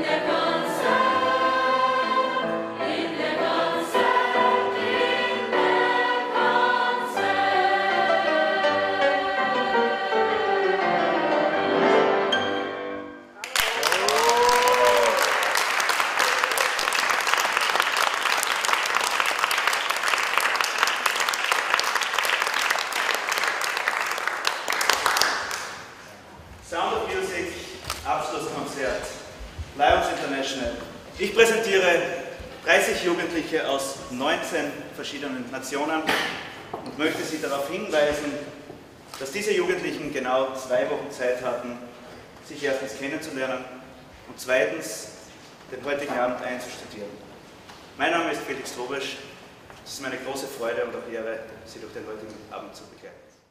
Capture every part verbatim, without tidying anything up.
Sound of Music, Abschlusskonzert, Lions International. Ich präsentiere dreißig Jugendliche aus neunzehn verschiedenen Nationen und möchte Sie darauf hinweisen, dass diese Jugendlichen genau zwei Wochen Zeit hatten, sich erstens kennenzulernen und zweitens den heutigen Abend einzustudieren. Mein Name ist Felix Trobesch. Es ist meine große Freude und auch Ehre, Sie durch den heutigen Abend zu begleiten.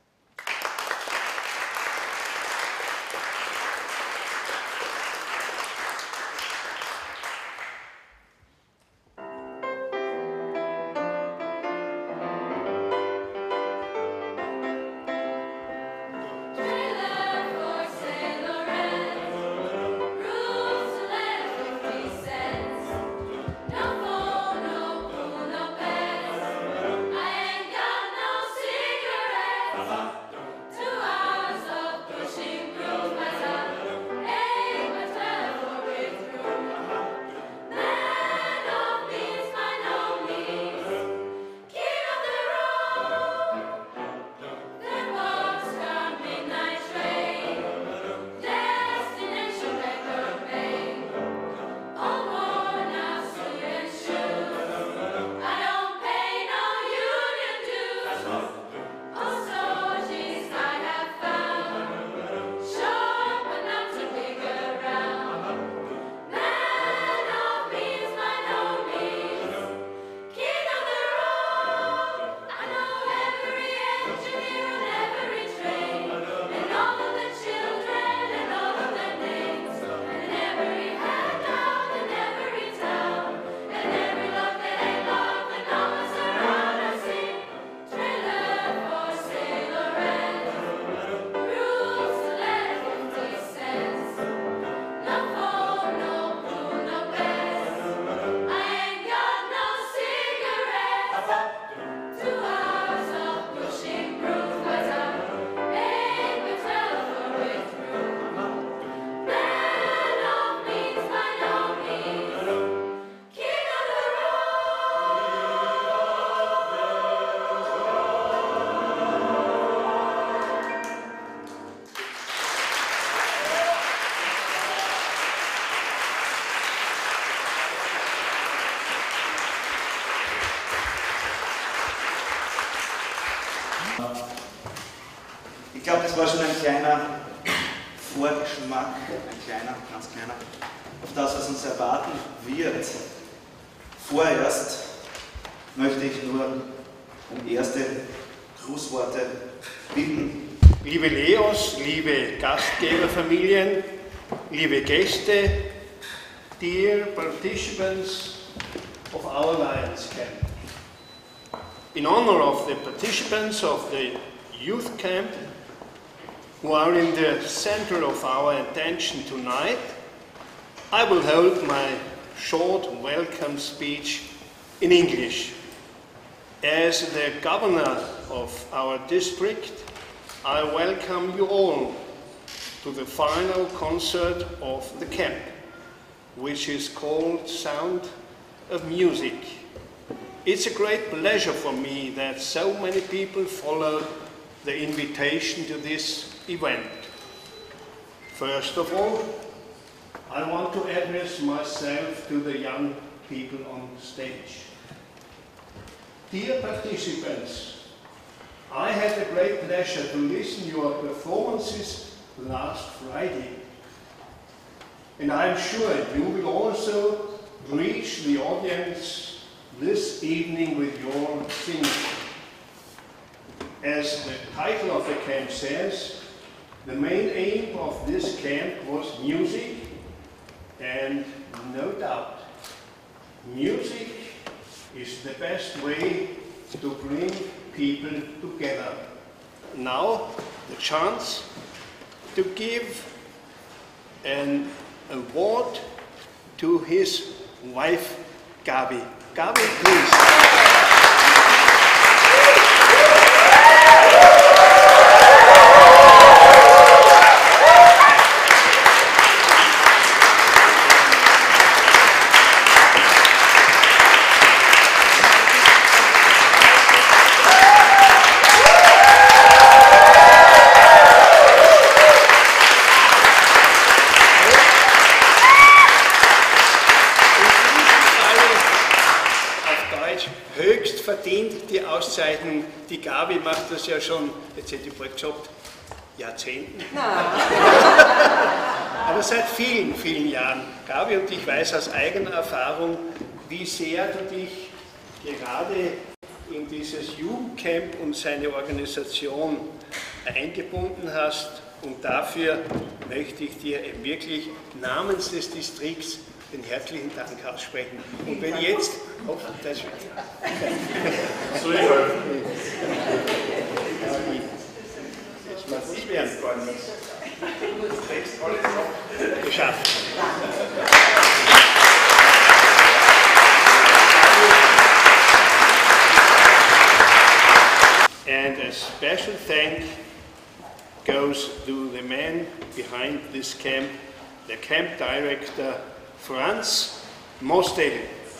Ich glaube, das war schon ein kleiner Vorgeschmack, ein kleiner, ganz kleiner, auf das, was uns erwarten wird. Vorerst möchte ich nur um erste Grußworte bitten. Liebe Leos, liebe Gastgeberfamilien, liebe Gäste, dear participants of our Lions Camp. In honor of the participants of the youth camp who are in the center of our attention tonight, I will hold my short welcome speech in English. As the governor of our district, I welcome you all to the final concert of the camp, which is called Sound of Music. It's a great pleasure for me that so many people followed the invitation to this event. First of all, I want to address myself to the young people on stage. Dear participants, I had a great pleasure to listen to your performances last Friday. And I'm sure you will also reach the audience this evening with your singing. As the title of the camp says, the main aim of this camp was music, and no doubt, music is the best way to bring people together. Now, the chance to give an award to his wife, Gabi. Gabi, please. Höchst verdient die Auszeichnung. Die Gabi macht das ja schon, jetzt hätte ich bald gejobbt, Jahrzehnten. Aber seit vielen, vielen Jahren. Gabi, und ich weiß aus eigener Erfahrung, wie sehr du dich gerade in dieses Jugendcamp und seine Organisation eingebunden hast. Und dafür möchte ich dir eben wirklich namens des Distrikts den herzlichen Dank aussprechen. Und wenn jetzt... Oh, das soll ich helfen? Ich werde es gar nicht. Du trägst alles noch. Geschafft. And a special thank goes to the man behind this camp, the camp director, Franz Mostel.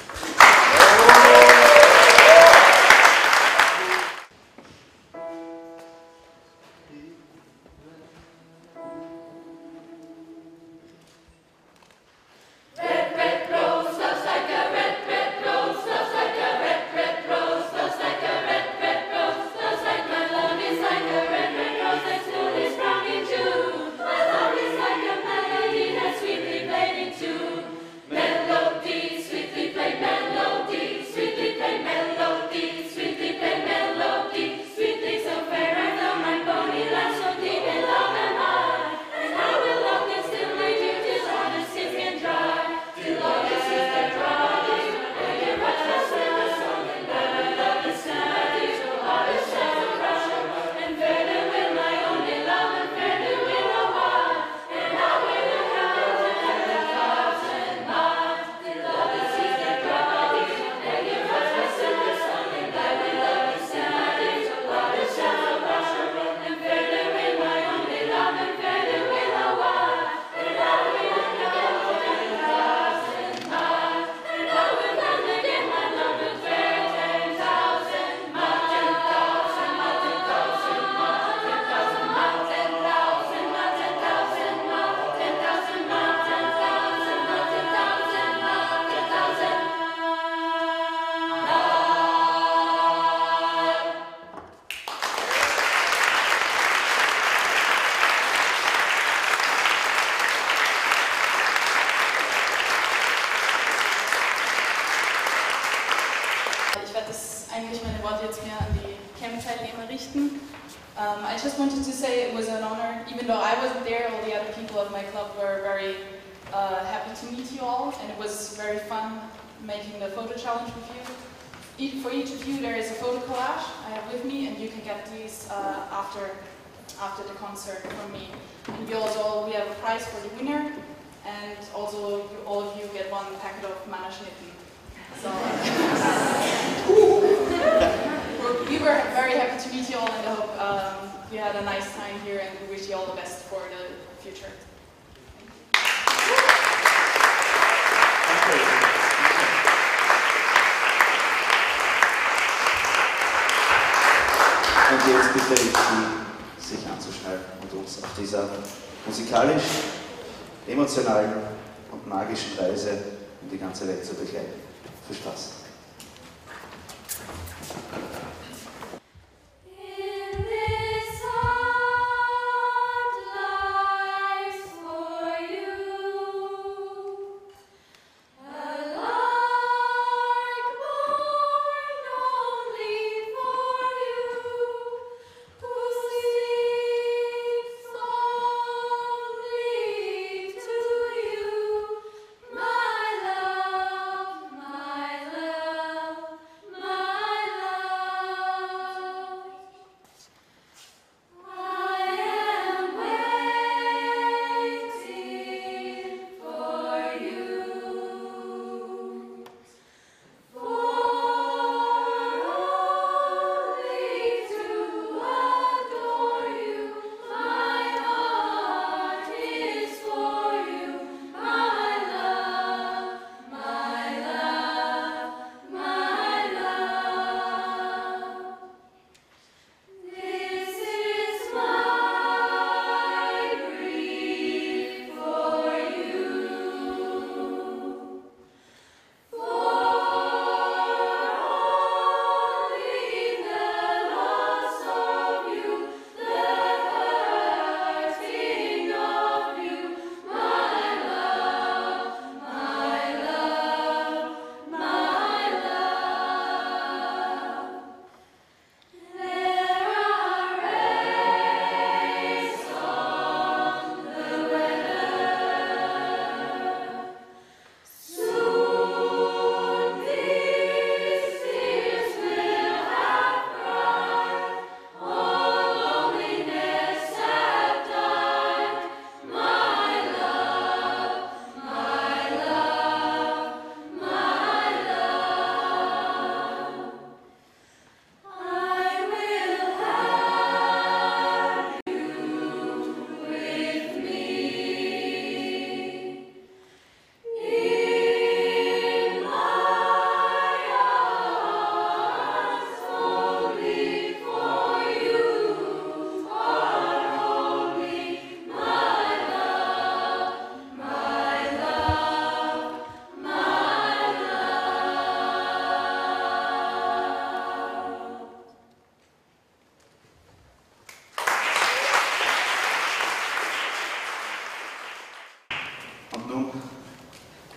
eigentlich meine Worte jetzt mehr an die Camp-Teilnehmer richten. Um, I just wanted to say it was an honor, even though I wasn't there, all the other people of my club were very uh, happy to meet you all, and it was very fun making the photo challenge with you. E for each of you there is a photo collage I have with me, and you can get these uh, after, after the concert from me. And we also we have a prize for the winner, and also you, all of you get one packet of Mannerschnitten. So, we were very happy to meet you all, and I hope um, you had a nice time here, and we wish you all the best for the future. Und jetzt bitte ich Sie, sich anzuschnallen und uns auf dieser musikalisch, emotionalen und magischen Reise um die ganze Welt zu begleiten. Viel Spaß! My love, my love.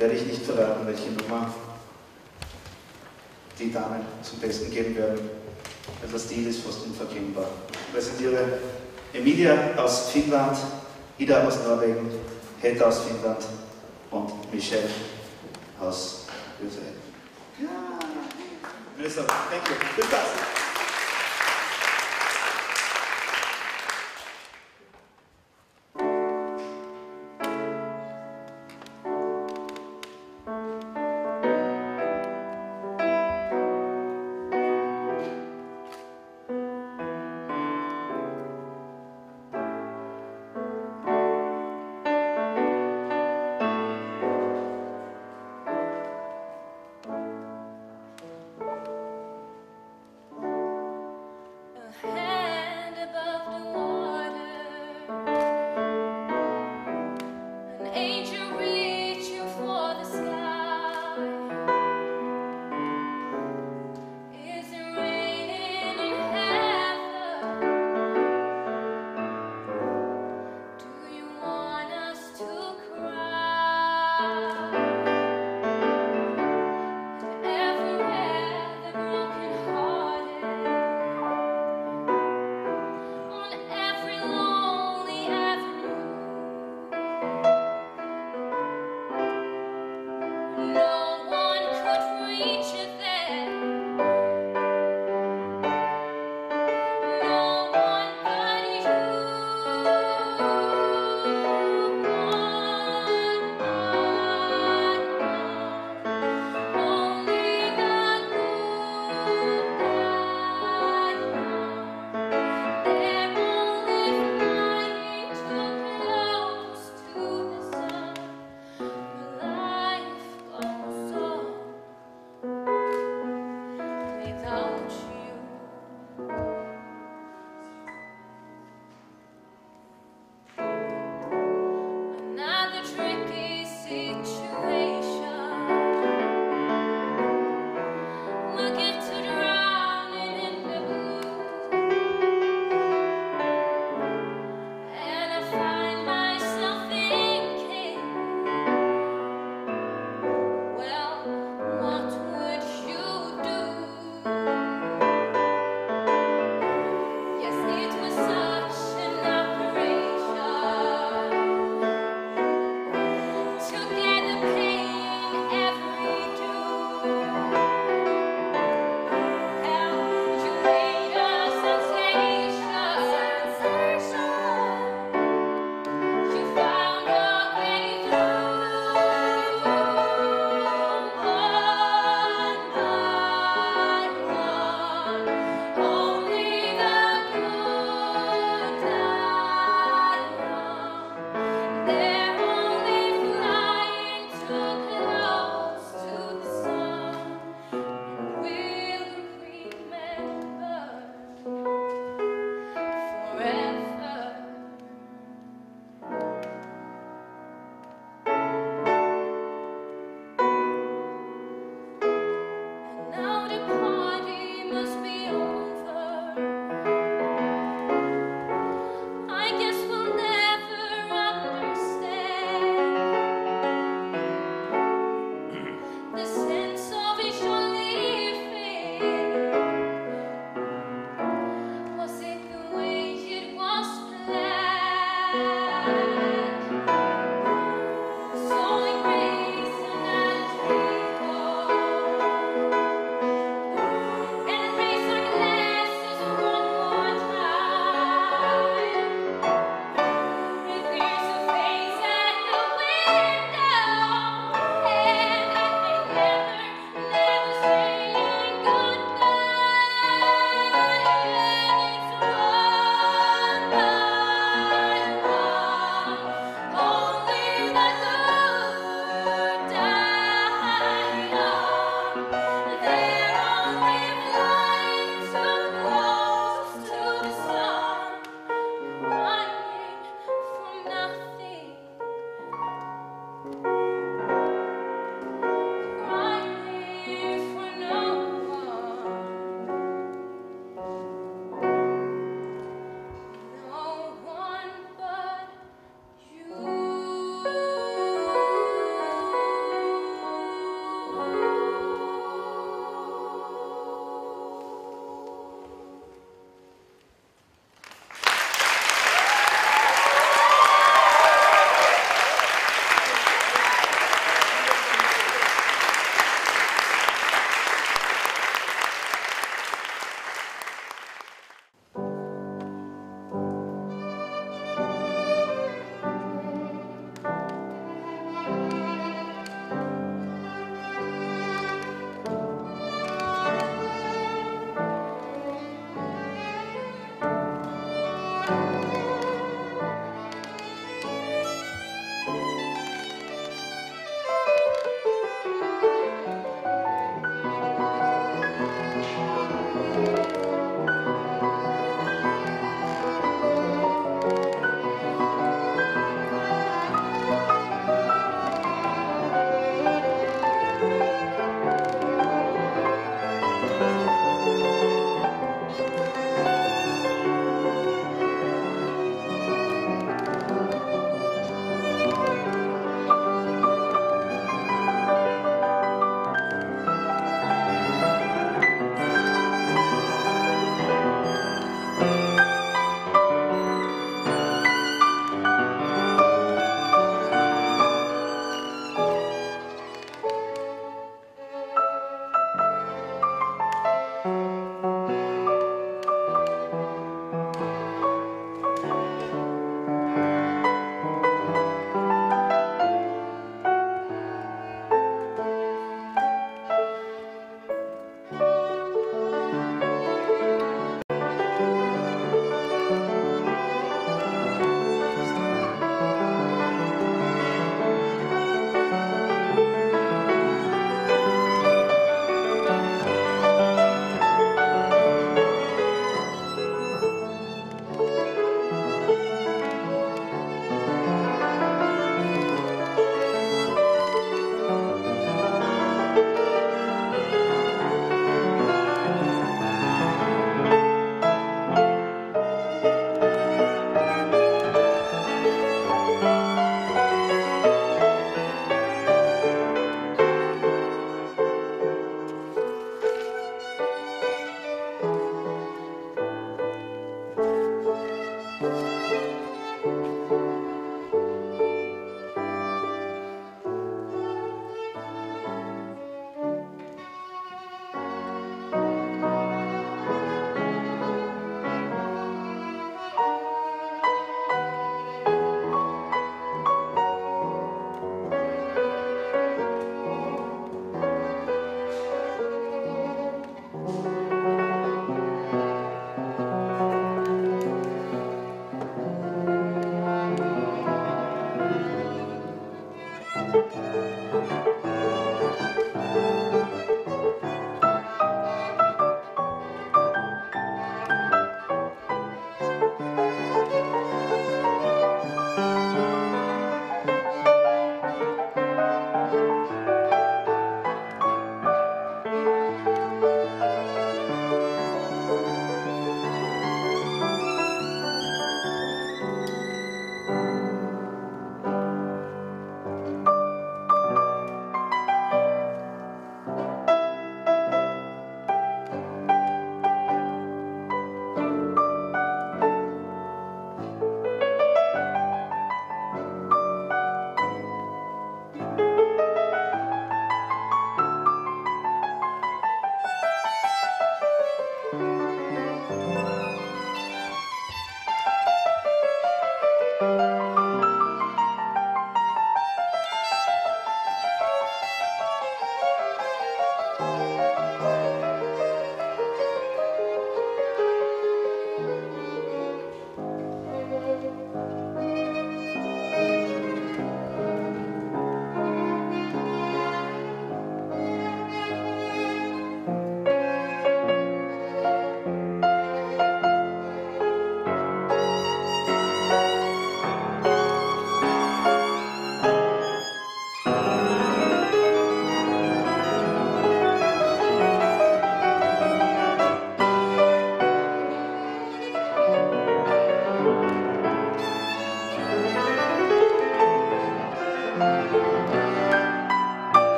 werde ich nicht verraten, welche Nummer die Damen zum Besten geben werden. Der Stil ist fast unverkennbar. Ich präsentiere Emilia aus Finnland, Ida aus Norwegen, Hedda aus Finnland und Michelle aus Österreich. Ja. Thank you. Viel Spaß.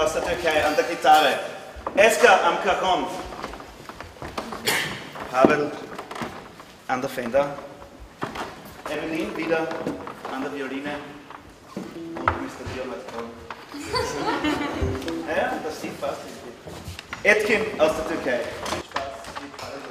aus der Türkei an der Gitarre. Eska am Cajon. Pavel an der Fender. Evelyn wieder an der Violine. Und Mister Diomat. Ja, das Steve passt. Etkin aus der Türkei. Viel Spaß mit Pavel.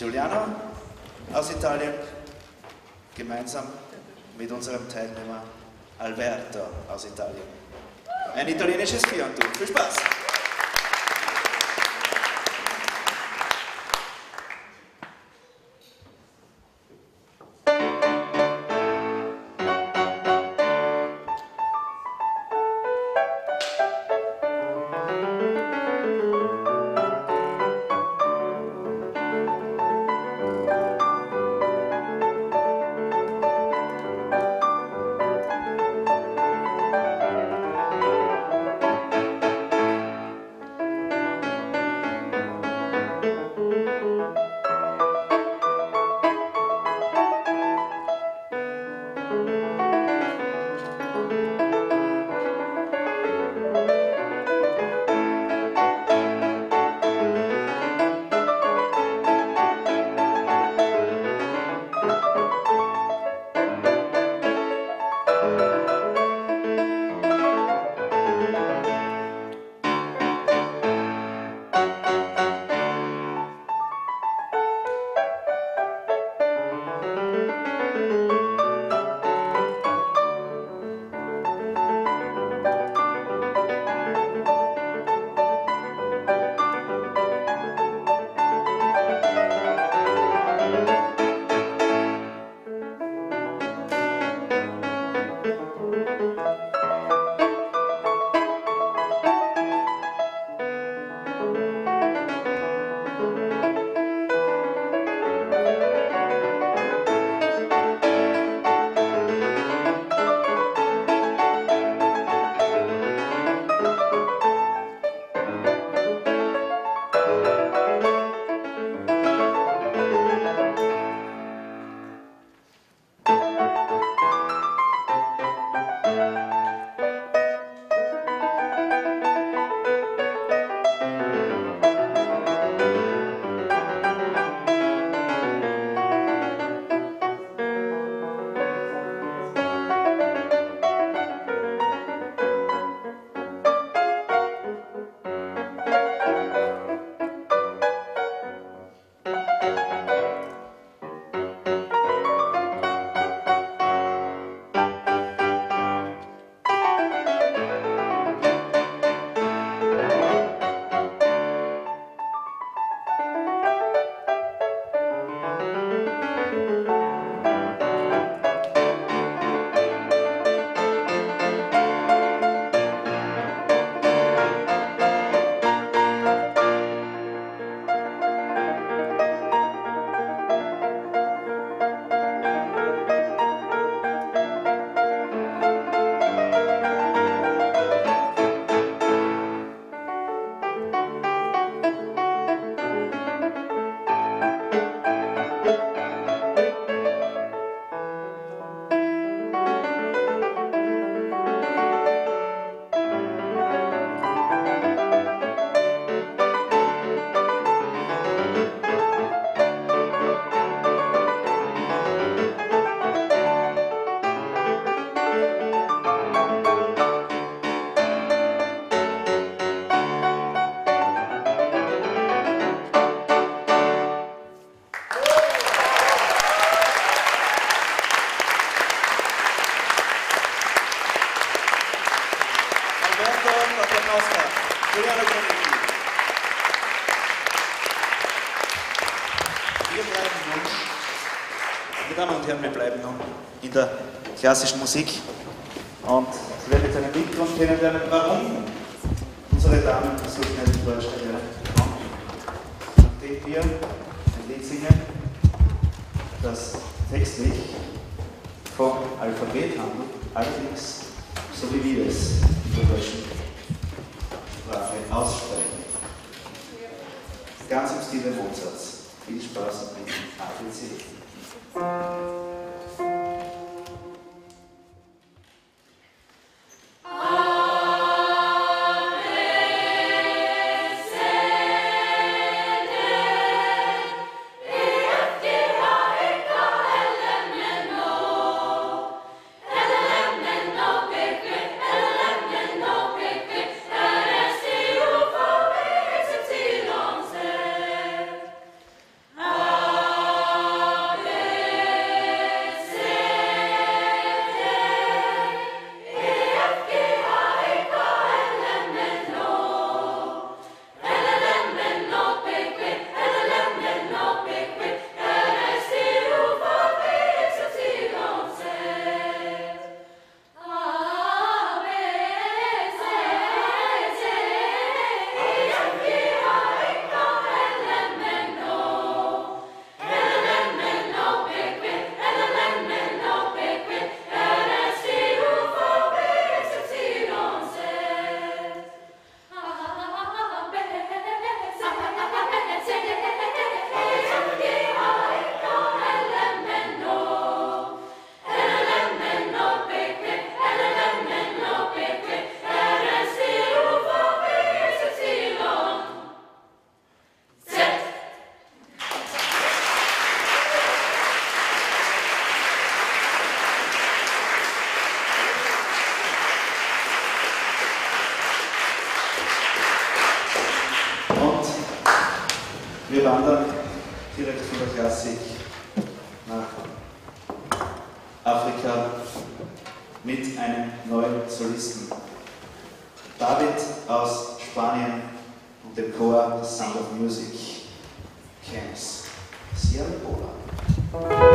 Giuliano aus Italien, gemeinsam mit unserem Teilnehmer Alberto aus Italien. Ein italienisches Vierhandtuch. Viel Spaß! Meine Damen und Herren, wir bleiben noch in der klassischen Musik und Sie werden jetzt einen Liedgrund kennenlernen, warum unsere Damen so schnell in Deutschland kommen. Nachdem wir ein Lied singen, das textlich vom Alphabet handelt, allerdings so wie wir es in der deutschen Sprache aussprechen. Ganz im Stil Mozarts. Viel Spaß mit dem A B C. Ah Wir wandern direkt von der Klassik nach Afrika mit einem neuen Solisten. David aus Spanien und dem Chor The Sound of Music, Camps, Sierra Leone.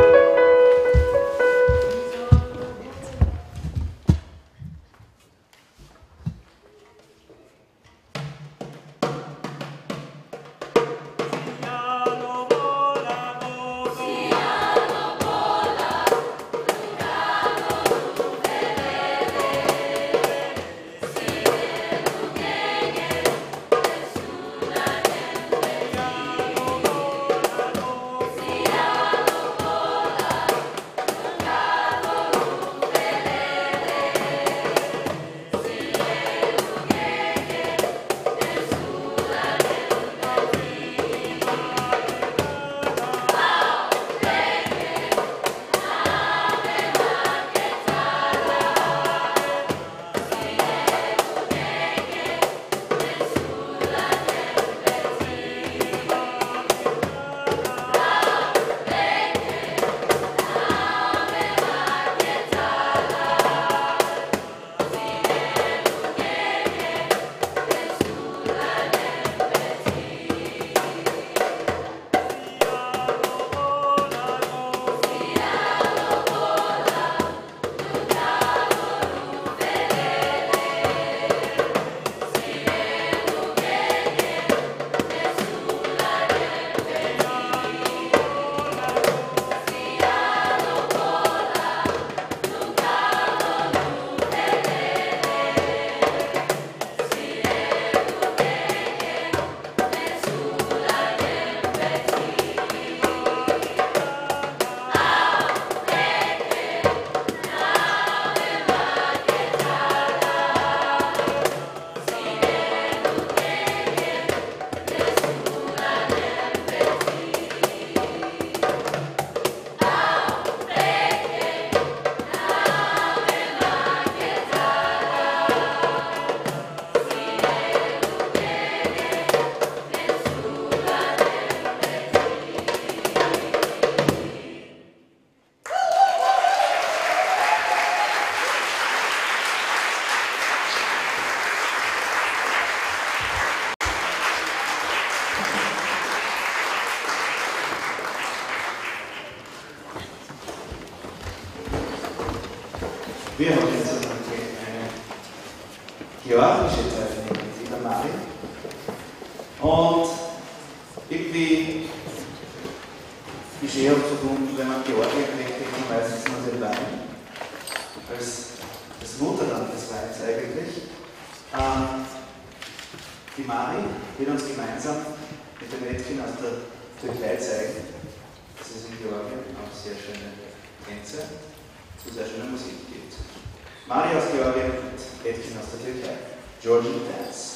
Wir haben jetzt eine georgische Teilnehmerin, die der Mari. Und irgendwie ist eher verbunden, wenn man Georgien denkt, denkt man meistens nur den Wein. Als das Mutterland des Weins eigentlich. Ähm, die Mari wird uns gemeinsam mit dem Mädchen aus der Türkei zeigen, dass es in Georgien auch sehr schöne Tänze zu sehr schöner Musik gibt. Mari aus Georgien und Mädchen aus der Türkei. Georgian Dance.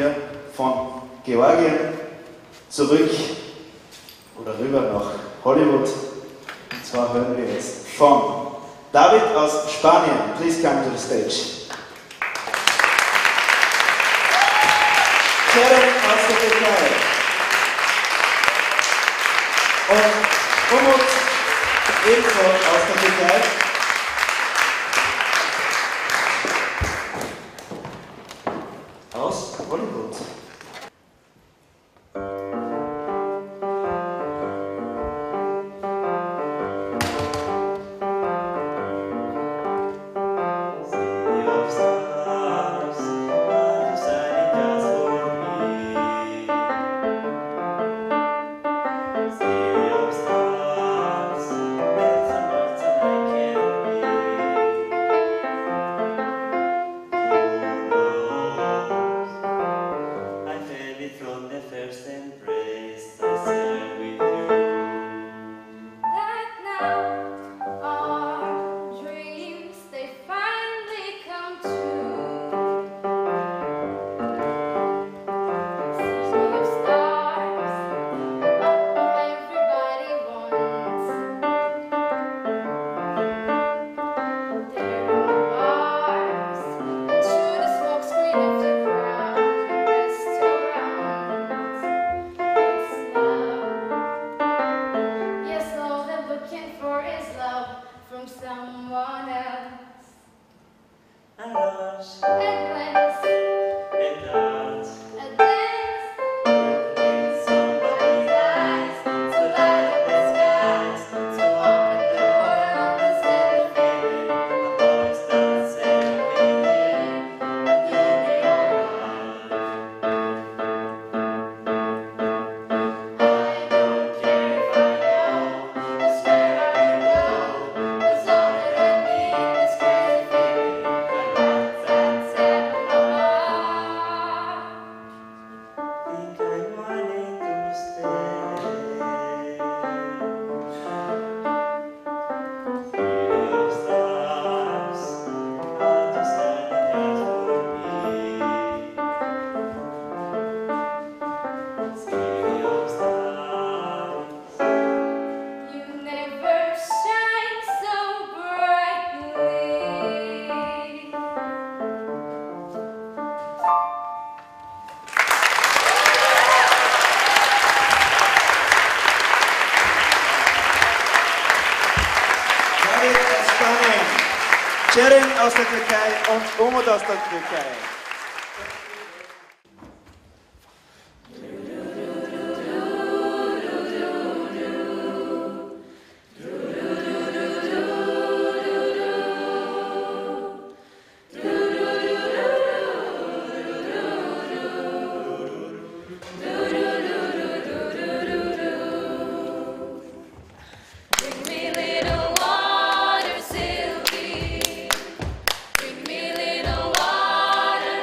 wir von Georgien zurück oder rüber nach Hollywood. Und zwar hören wir jetzt von David aus Spanien. Please come to the stage. Ceren aus der Türkei. Und Umut ebenso aus der Türkei. Aus Hollywood. Ceren aus der Türkei und Umut aus der Türkei. Water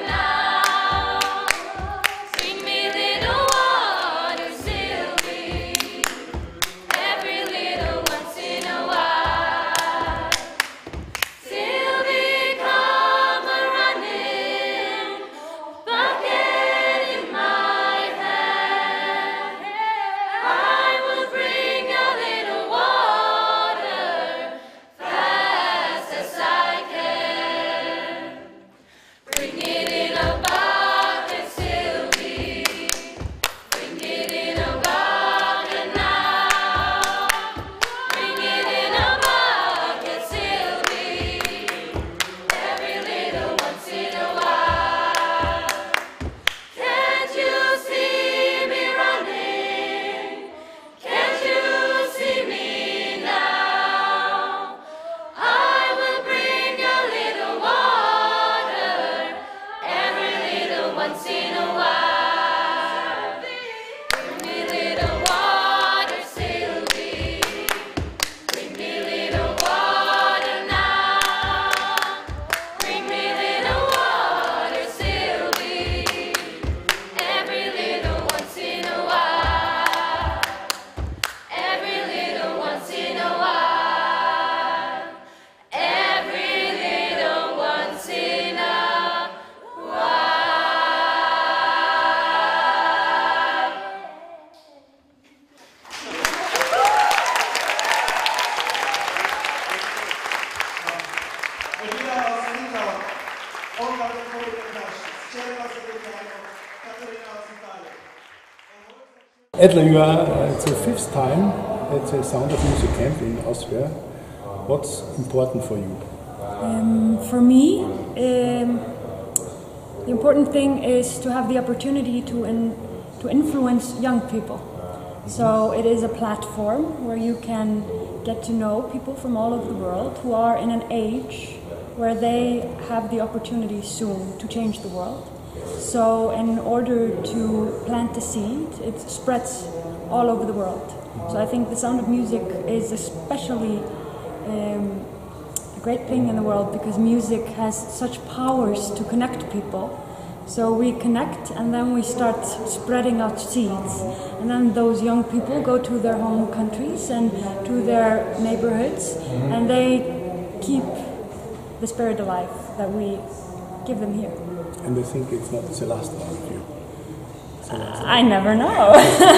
Edla, you are, uh, it's the fifth time at the Sound of Music camp in Austria. What's important for you? Um, for me, um, the important thing is to have the opportunity to, in, to influence young people. So it is a platform where you can get to know people from all over the world who are in an age where they have the opportunity soon to change the world. So in order to plant the seed, it spreads all over the world. So I think the Sound of Music is especially um, a great thing in the world because music has such powers to connect people. So we connect and then we start spreading out seeds. And then those young people go to their home countries and to their neighborhoods and they keep the spirit alive that we give them here. And I think it's not the last one with you. So uh, I never know.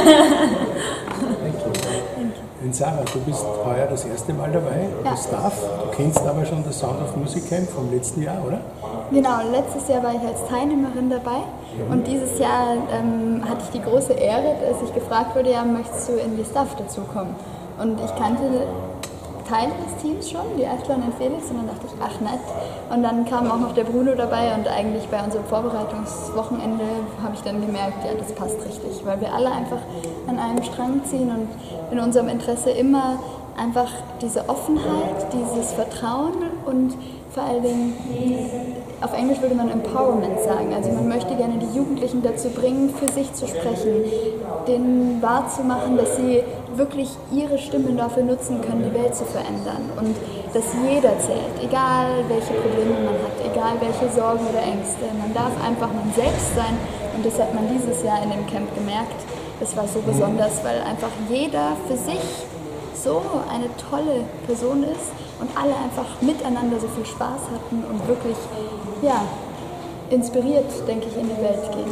Thank you. Thank you. Und Sarah, du bist heuer das erste Mal dabei, ja. Das Staff. Du kennst aber schon das Sound of Music Camp vom letzten Jahr, oder? Genau, letztes Jahr war ich als Teilnehmerin dabei mhm. und dieses Jahr ähm, hatte ich die große Ehre, dass ich gefragt wurde, ja, möchtest du in die Staff dazukommen? Und ich kannte Teile des Teams schon, die Aslan und Felix, und dann dachte ich, ach nett. Und dann kam auch noch der Bruno dabei und eigentlich bei unserem Vorbereitungswochenende habe ich dann gemerkt, ja, das passt richtig, weil wir alle einfach an einem Strang ziehen und in unserem Interesse immer einfach diese Offenheit, dieses Vertrauen und vor allen Dingen, auf Englisch würde man Empowerment sagen, also man möchte gerne die Jugendlichen dazu bringen, für sich zu sprechen, denen wahrzumachen, dass sie wirklich ihre Stimmen dafür nutzen können, die Welt zu verändern und dass jeder zählt, egal welche Probleme man hat, egal welche Sorgen oder Ängste, man darf einfach man selbst sein und das hat man dieses Jahr in dem Camp gemerkt, das war so besonders, weil einfach jeder für sich so eine tolle Person ist und alle einfach miteinander so viel Spaß hatten und wirklich, ja, inspiriert, denke ich, in die Welt gehen.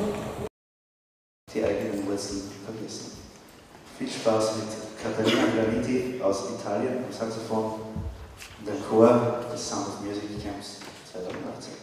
Die eigenen Wurzeln vergessen. Viel Spaß mit Caterina Graniti aus Italien am Saxophon und dem Chor des Sound of Music Camps zweitausendachtzehn.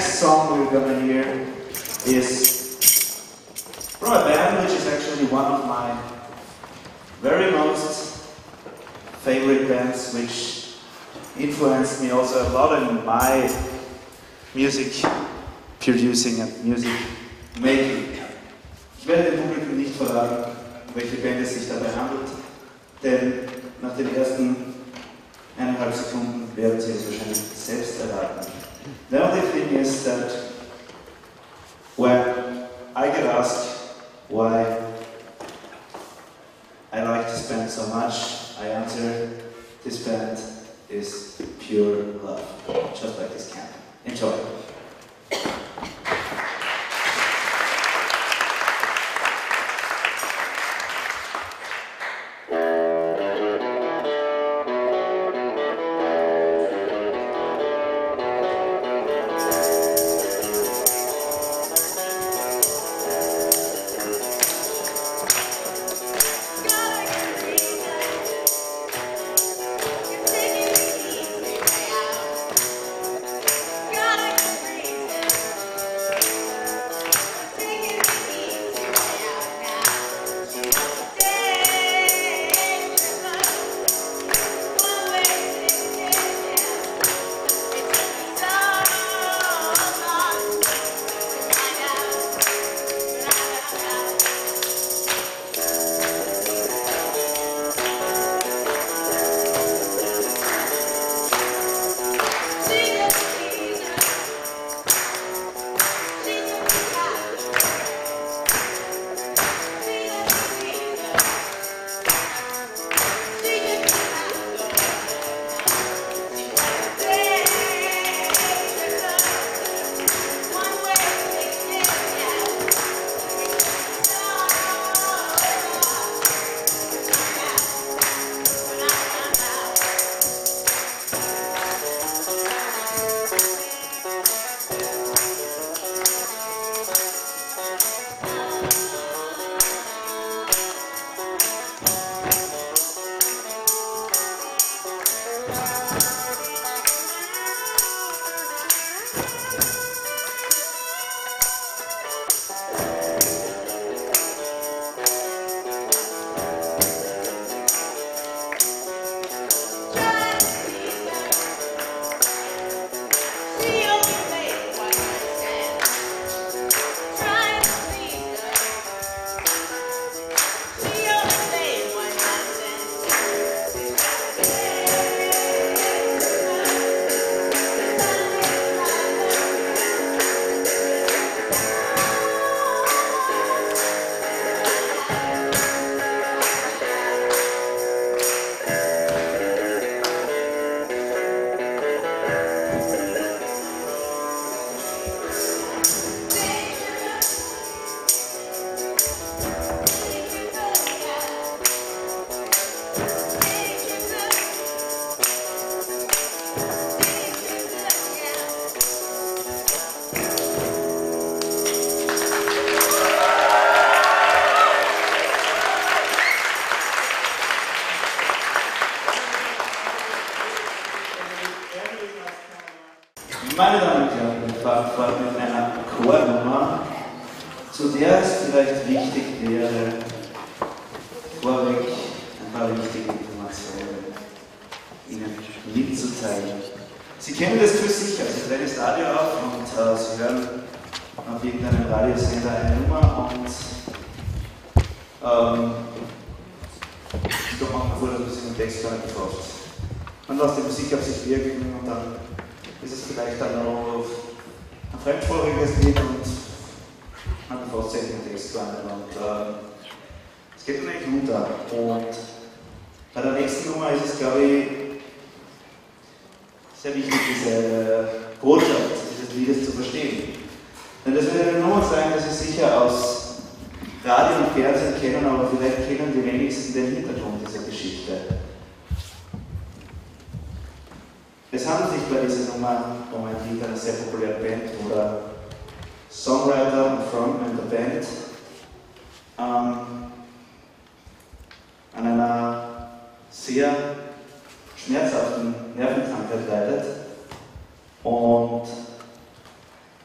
next song we're gonna hear is from a band which is actually one of my very most favorite bands, which influenced me also a lot in my music producing and music making. Ich werde dem Publikum nicht verraten, welche Band es sich dabei handelt, denn nach den ersten eineinhalb Sekunden werden Sie es wahrscheinlich selbst erraten. The only thing is that when I get asked why I like this band so much, I answer, this band is pure love, just like this camp. Enjoy. Meine Damen und Herren, ich fahre fort mit einer Chornummer, zu der es vielleicht wichtig wäre, vorweg ein paar wichtige Informationen Ihnen mitzuteilen. Sie kennen das für sicher, Sie drehen das Radio auf und äh, Sie hören auf irgendeinem Radiosender eine Nummer und ähm, da macht man vor, dass man sich den Text gar nicht befasst. Man lässt die Musik auf sich wirken und dann ist es vielleicht dann noch ein fremdsprachiges Lied und man befasst sich den Text gar nicht. Und äh, es geht dann nicht runter. Und bei der nächsten Nummer ist es, glaube ich, sehr wichtig, diese Botschaft dieses Liedes zu verstehen. Denn das wird eine Nummer sein, die Sie sicher aus Radio und Fernsehen kennen, aber vielleicht kennen die wenigsten den Hintergrund dieser Geschichte. Es handelt sich bei dieser Nummer um ein Lied einer sehr populären Band, wo der Songwriter und Frontman der Band ähm, an einer sehr schmerzhaften Nervenkrankheit leidet und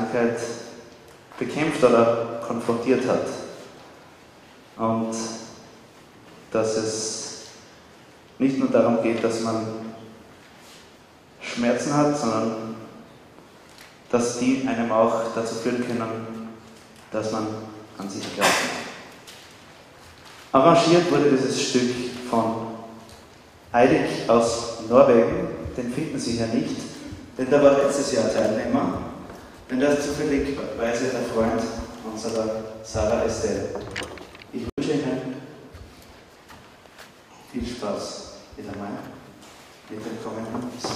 Krankheit bekämpft oder konfrontiert hat. Und dass es nicht nur darum geht, dass man Schmerzen hat, sondern dass die einem auch dazu führen können, dass man an sich glaubt. Arrangiert wurde dieses Stück von Eirik aus Norwegen, den finden Sie hier nicht, denn der war letztes Jahr Teilnehmer, denn der ist zufälligerweise der Freund unserer Sarah Estelle. Ich wünsche Ihnen viel Spaß wieder mal mit dem kommenden Song.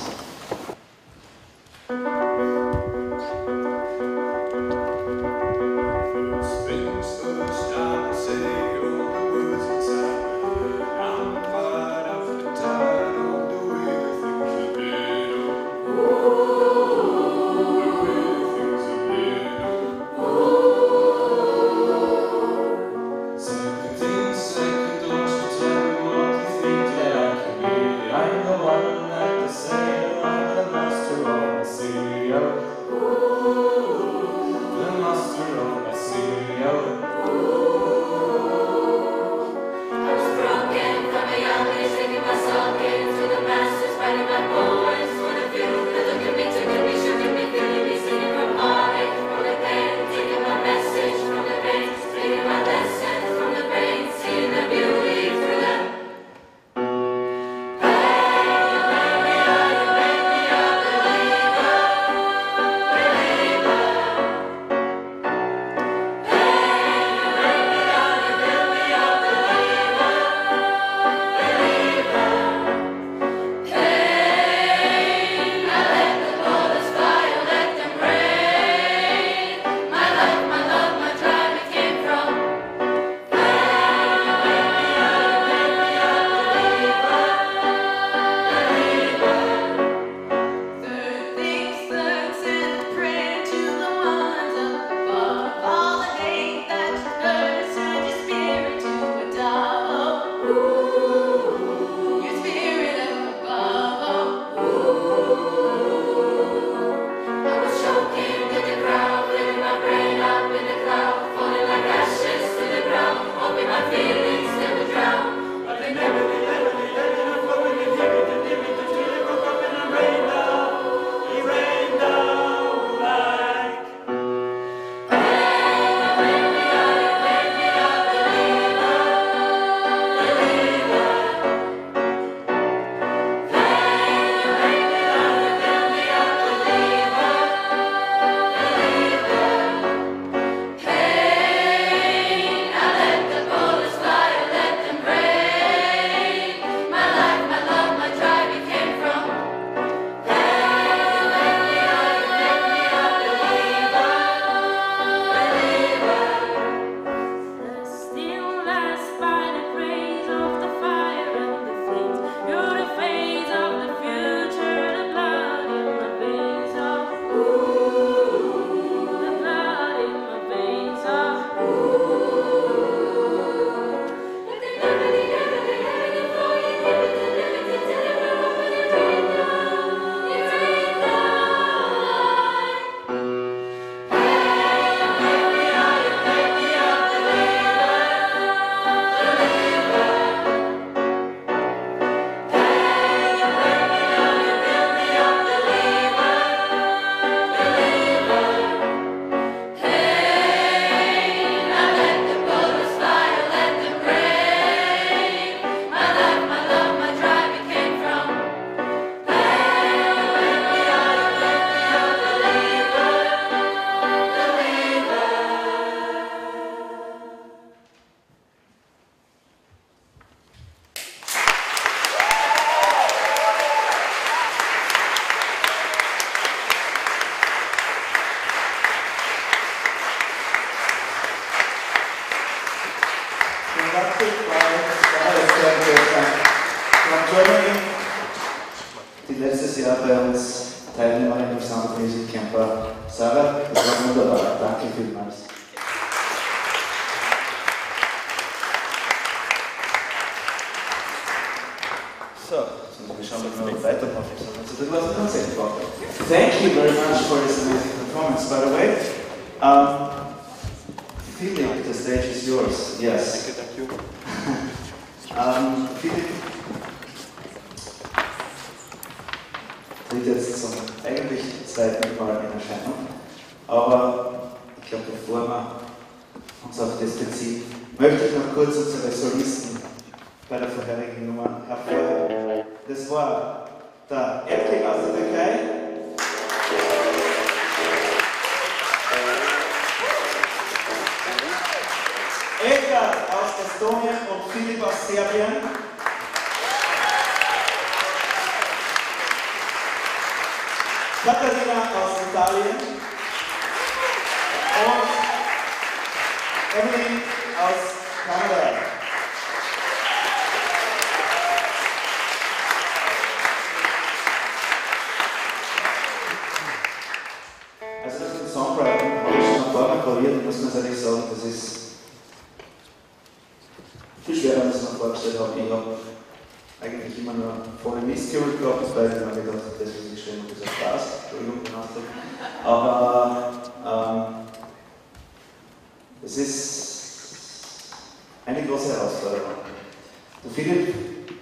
Die letztes Jahr bei uns Teilnehmerin im Sound of Music Camp war Sarah. Das war wunderbar. Danke vielmals. So, wir schauen wir mal weiter auf. Thank you very much for this amazing performance, by the way. Um, Philip, the stage is yours. Yes. Thank you, thank you. um, Philip tritt jetzt zum eigentlich zweiten Mal in Erscheinung, aber ich glaube, bevor wir uns auf das beziehen, möchte ich noch kurz unsere Solisten bei der vorherigen Nummer hervorheben. Das war der Erkin aus der Türkei, Edgar aus Estonien und Philipp aus Serbien, Katharina aus Italien und Emily aus Kanada. Also das mit Songwriting habe ich schon ein paar Mal probiert, muss man ehrlich sagen, das ist viel schwerer, als ich mir vorgestellt habe. Ich habe eigentlich immer nur voll Missgefühl gehabt, weil ich mir gedacht habe, das ist nicht schön und das ist Spaß. Entschuldigung, den Ausdruck. Aber ähm, es ist eine große Herausforderung. Der Philipp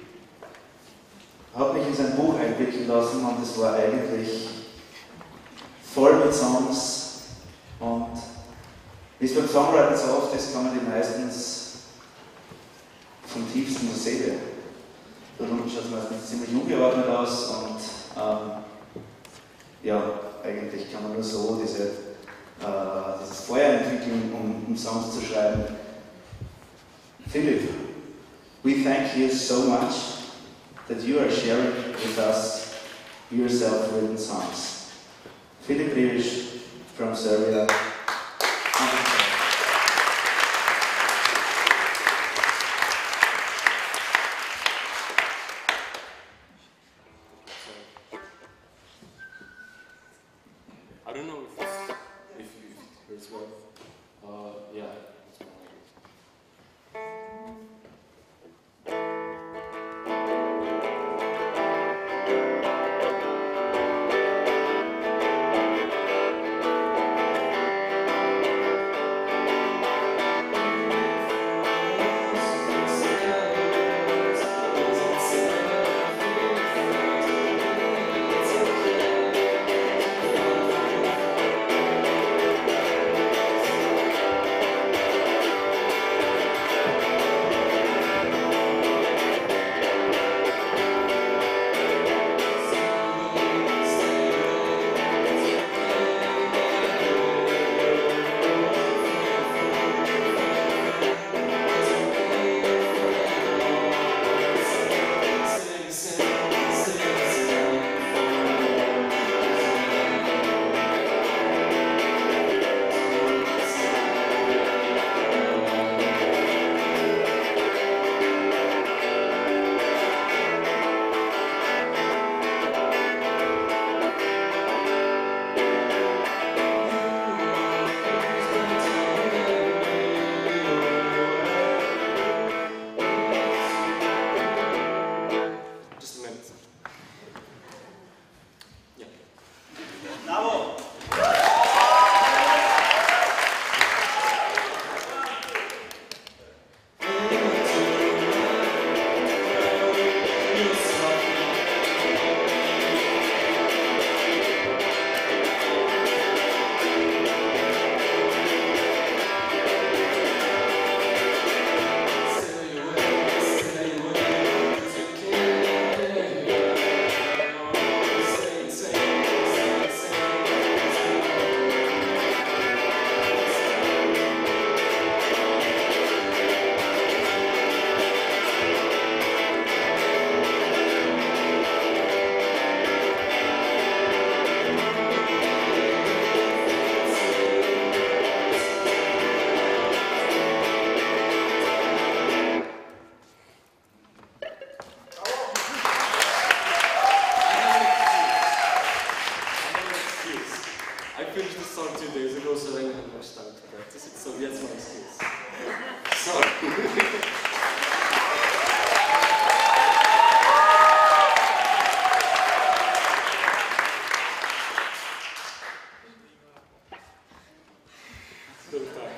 hat mich in sein Buch einblicken lassen und es war eigentlich voll mit Songs. Und wie es beim Songwriting so oft ist, kommen die meistens vom tiefsten der Seele. Darum schaut es meistens ziemlich ungeordnet aus und ähm, ja, eigentlich kann man nur so diese, äh, dieses Feuer entwickeln, um, um Songs zu schreiben. Philip, we thank you so much that you are sharing with us your self-written songs. Philip Rirish from Serbia. I don't know if it's, if, if it hurts well. Uh, yeah. Guten Tag.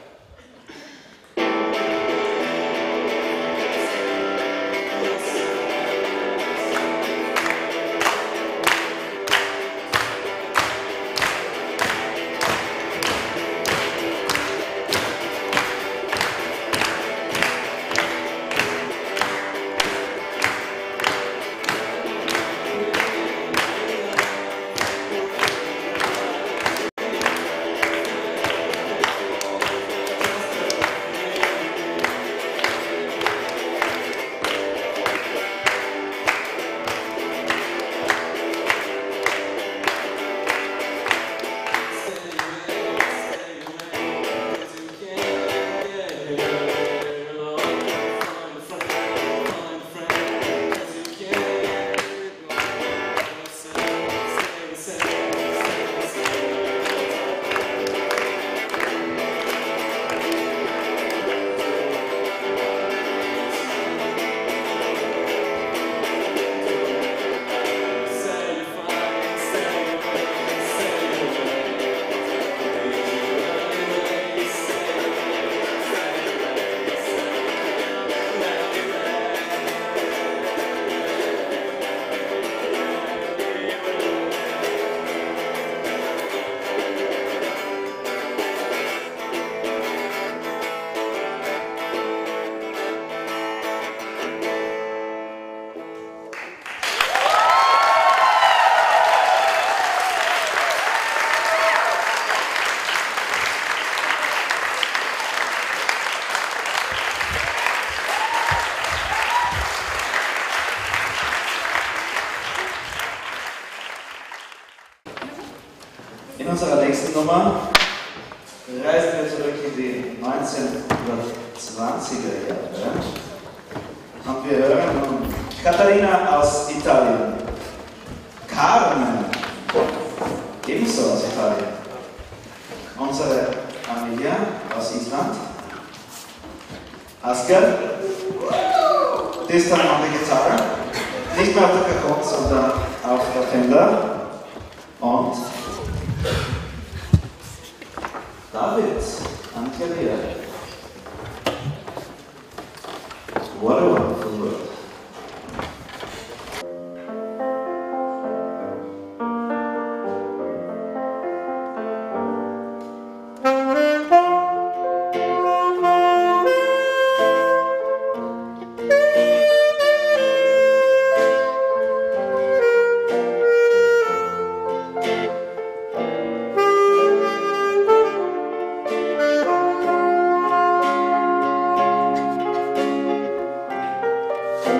In unserer nächsten Nummer reisen wir zurück in die neunzehnhundertzwanziger Jahre und wir hören nun Katharina aus Italien, Carmen, ebenso aus Italien, unsere Amelia aus Island, Asker, this time on the guitar, nicht mehr auf der Cajon, sondern auf der Fender, und David am Klavier. What a wonderful world. Thank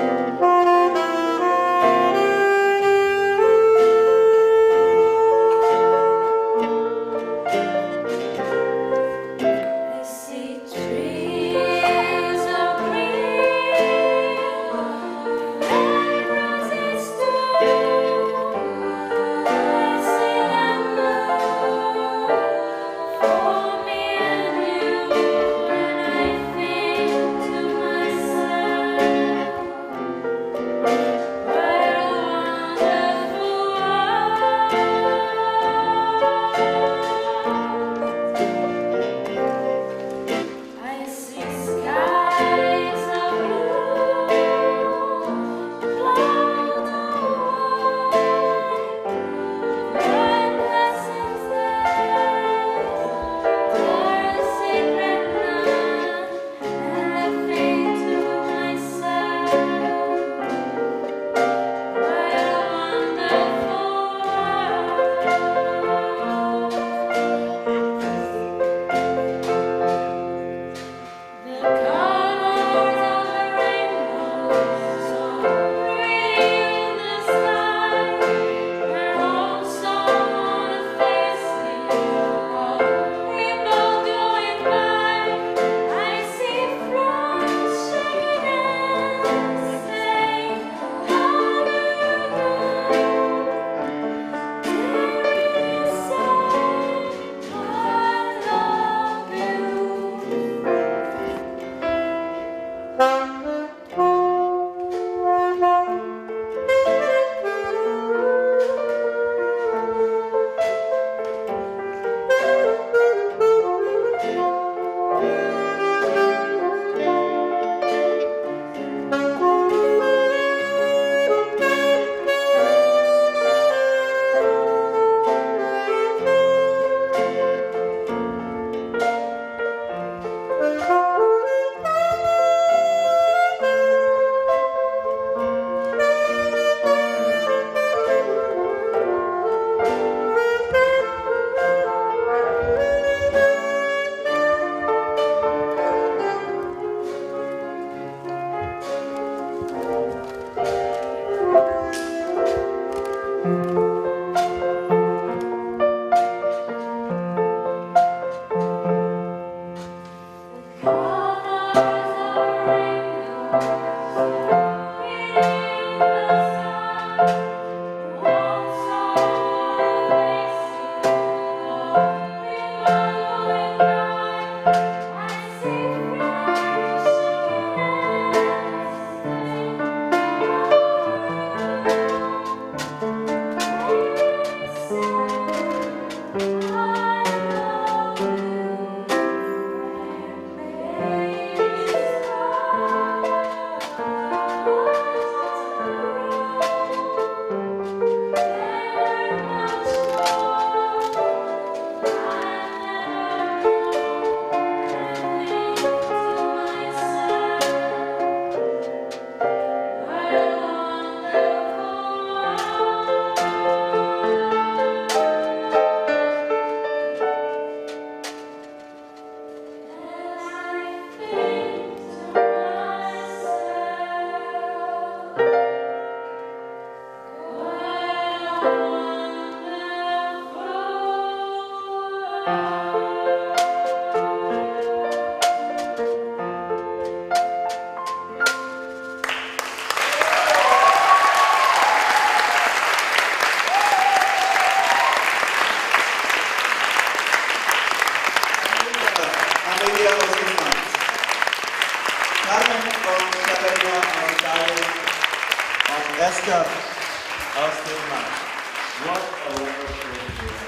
Oskar aus Dänemark. What a wonderful day.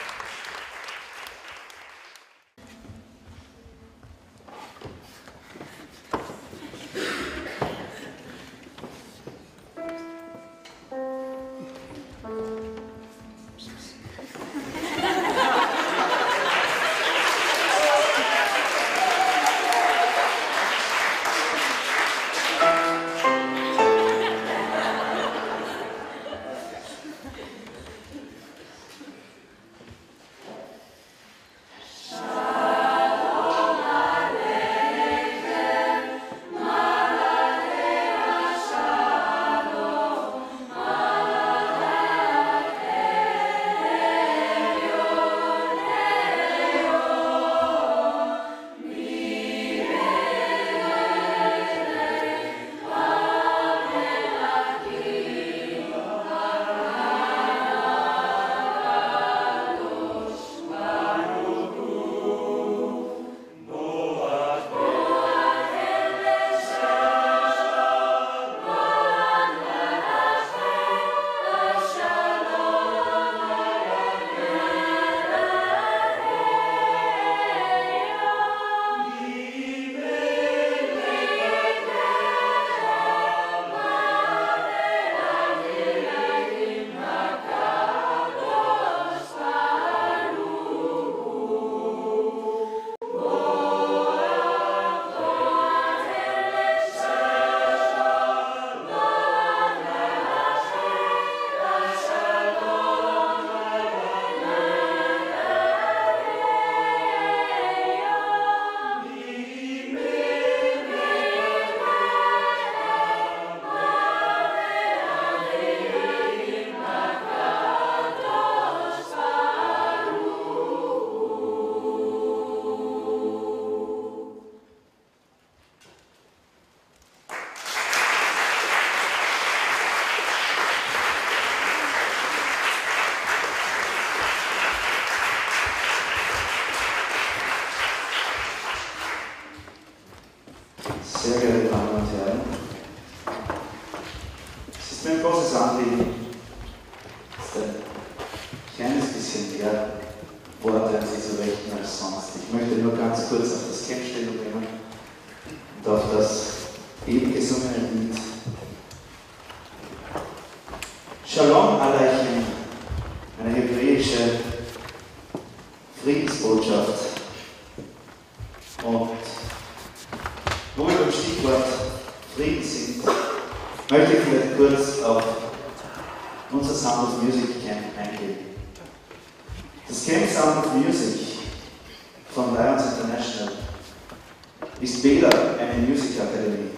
Sehr geehrte Damen und Herren, es ist mir ein großes Anliegen, es ist ein kleines bisschen mehr Worte an Sie zu richten als sonst. Ich möchte nur ganz kurz auf das Camp-Stellung nehmen und auf das eben gesungene Lied Shalom Aleichem, eine hebräische Friedensbotschaft. Und wo wir beim Stichwort Frieden sind, möchte ich vielleicht kurz auf unser Sound of Music Camp eingehen. Das Camp Sound of Music von Lions International ist weder eine Musikakademie,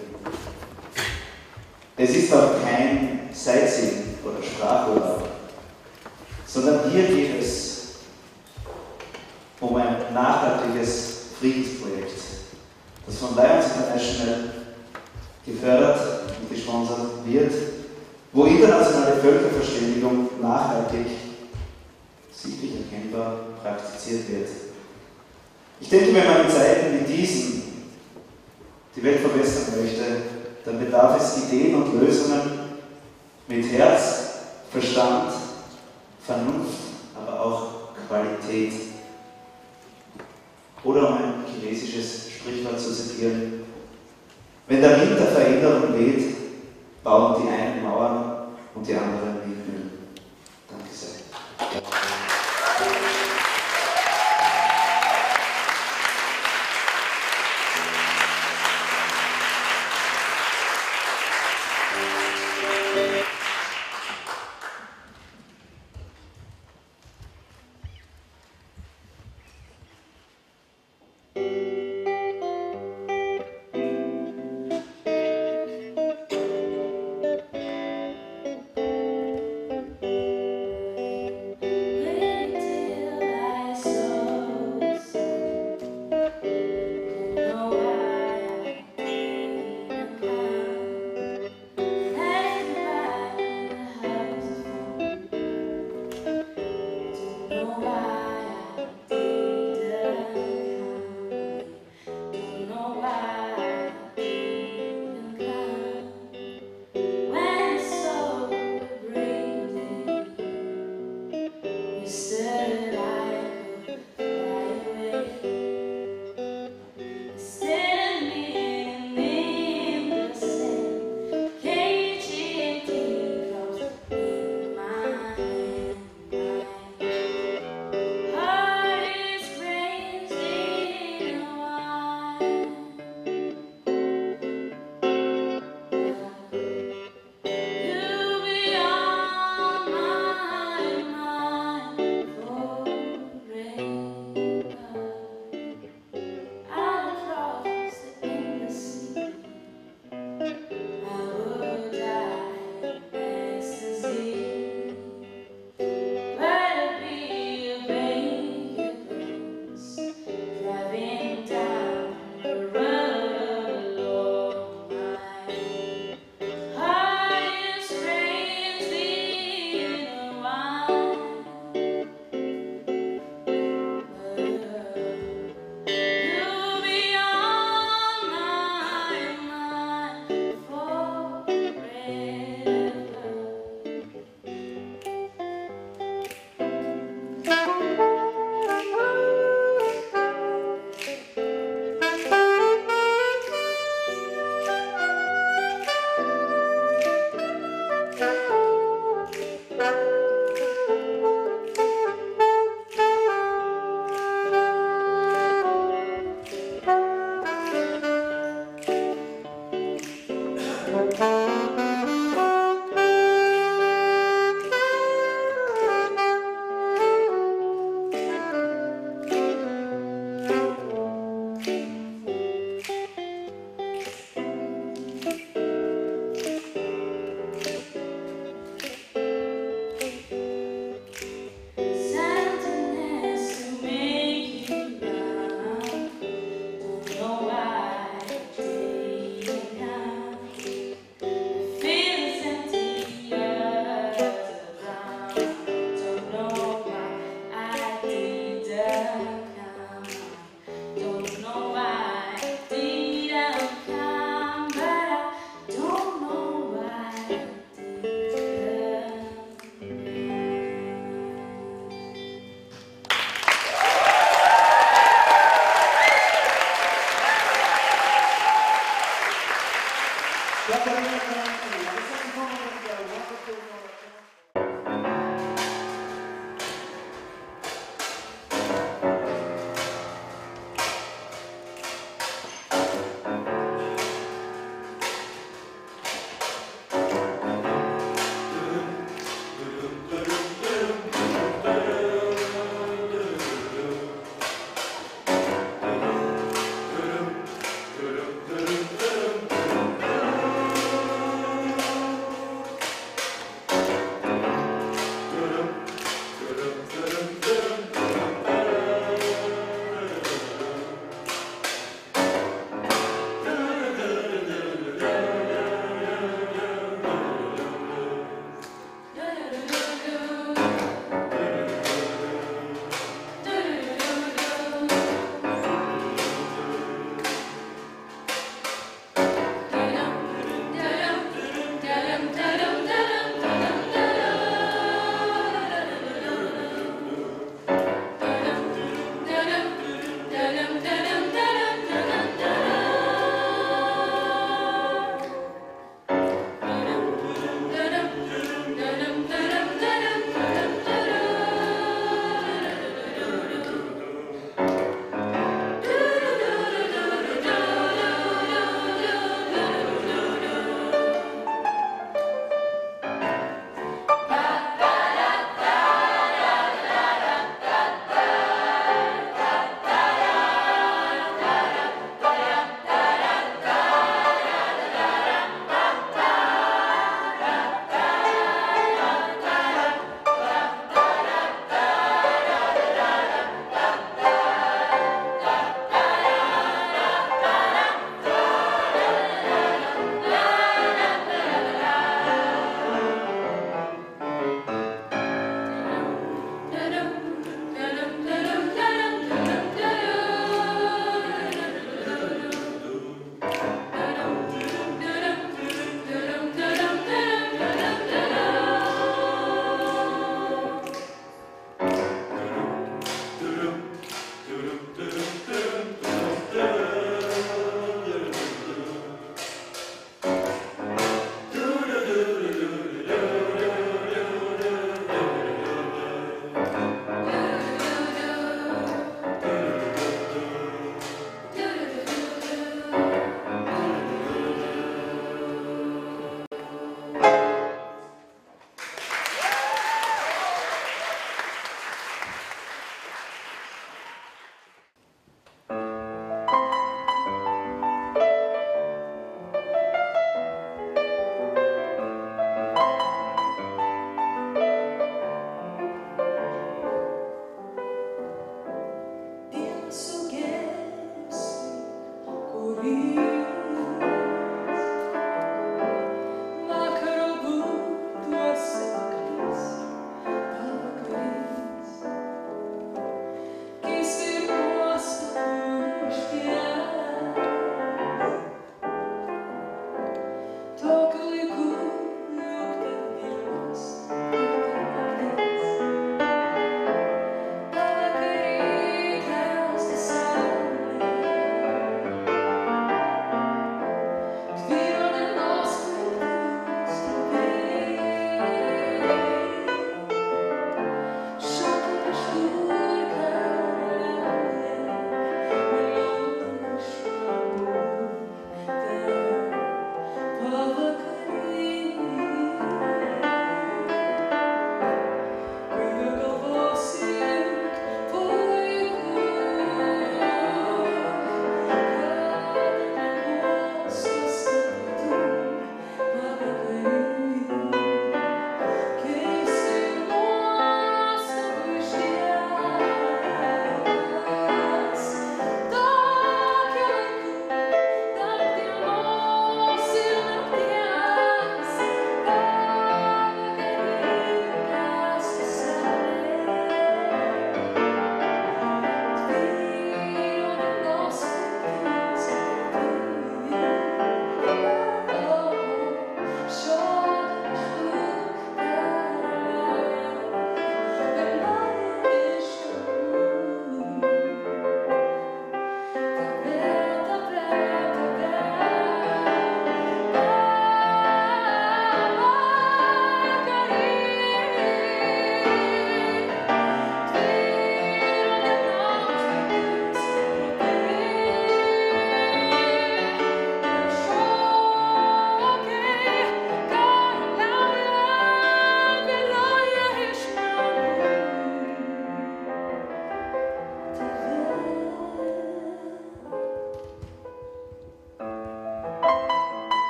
es ist auch kein Sightseeing oder Sprachurlaub, sondern hier geht es um ein nachhaltiges Friedensprojekt, das von Lions International gefördert und gesponsert wird, wo internationale Völkerverständigung nachhaltig, sichtlich erkennbar praktiziert wird. Ich denke, wenn man in Zeiten wie diesen die Welt verbessern möchte, dann bedarf es Ideen und Lösungen mit Herz, Verstand, Vernunft, aber auch Qualität. Oder um ein chinesisches Sprichwort zu zitieren: Wenn der Wind der Veränderung weht, bauen die einen Mauern und die anderen Windmühlen. Danke sehr.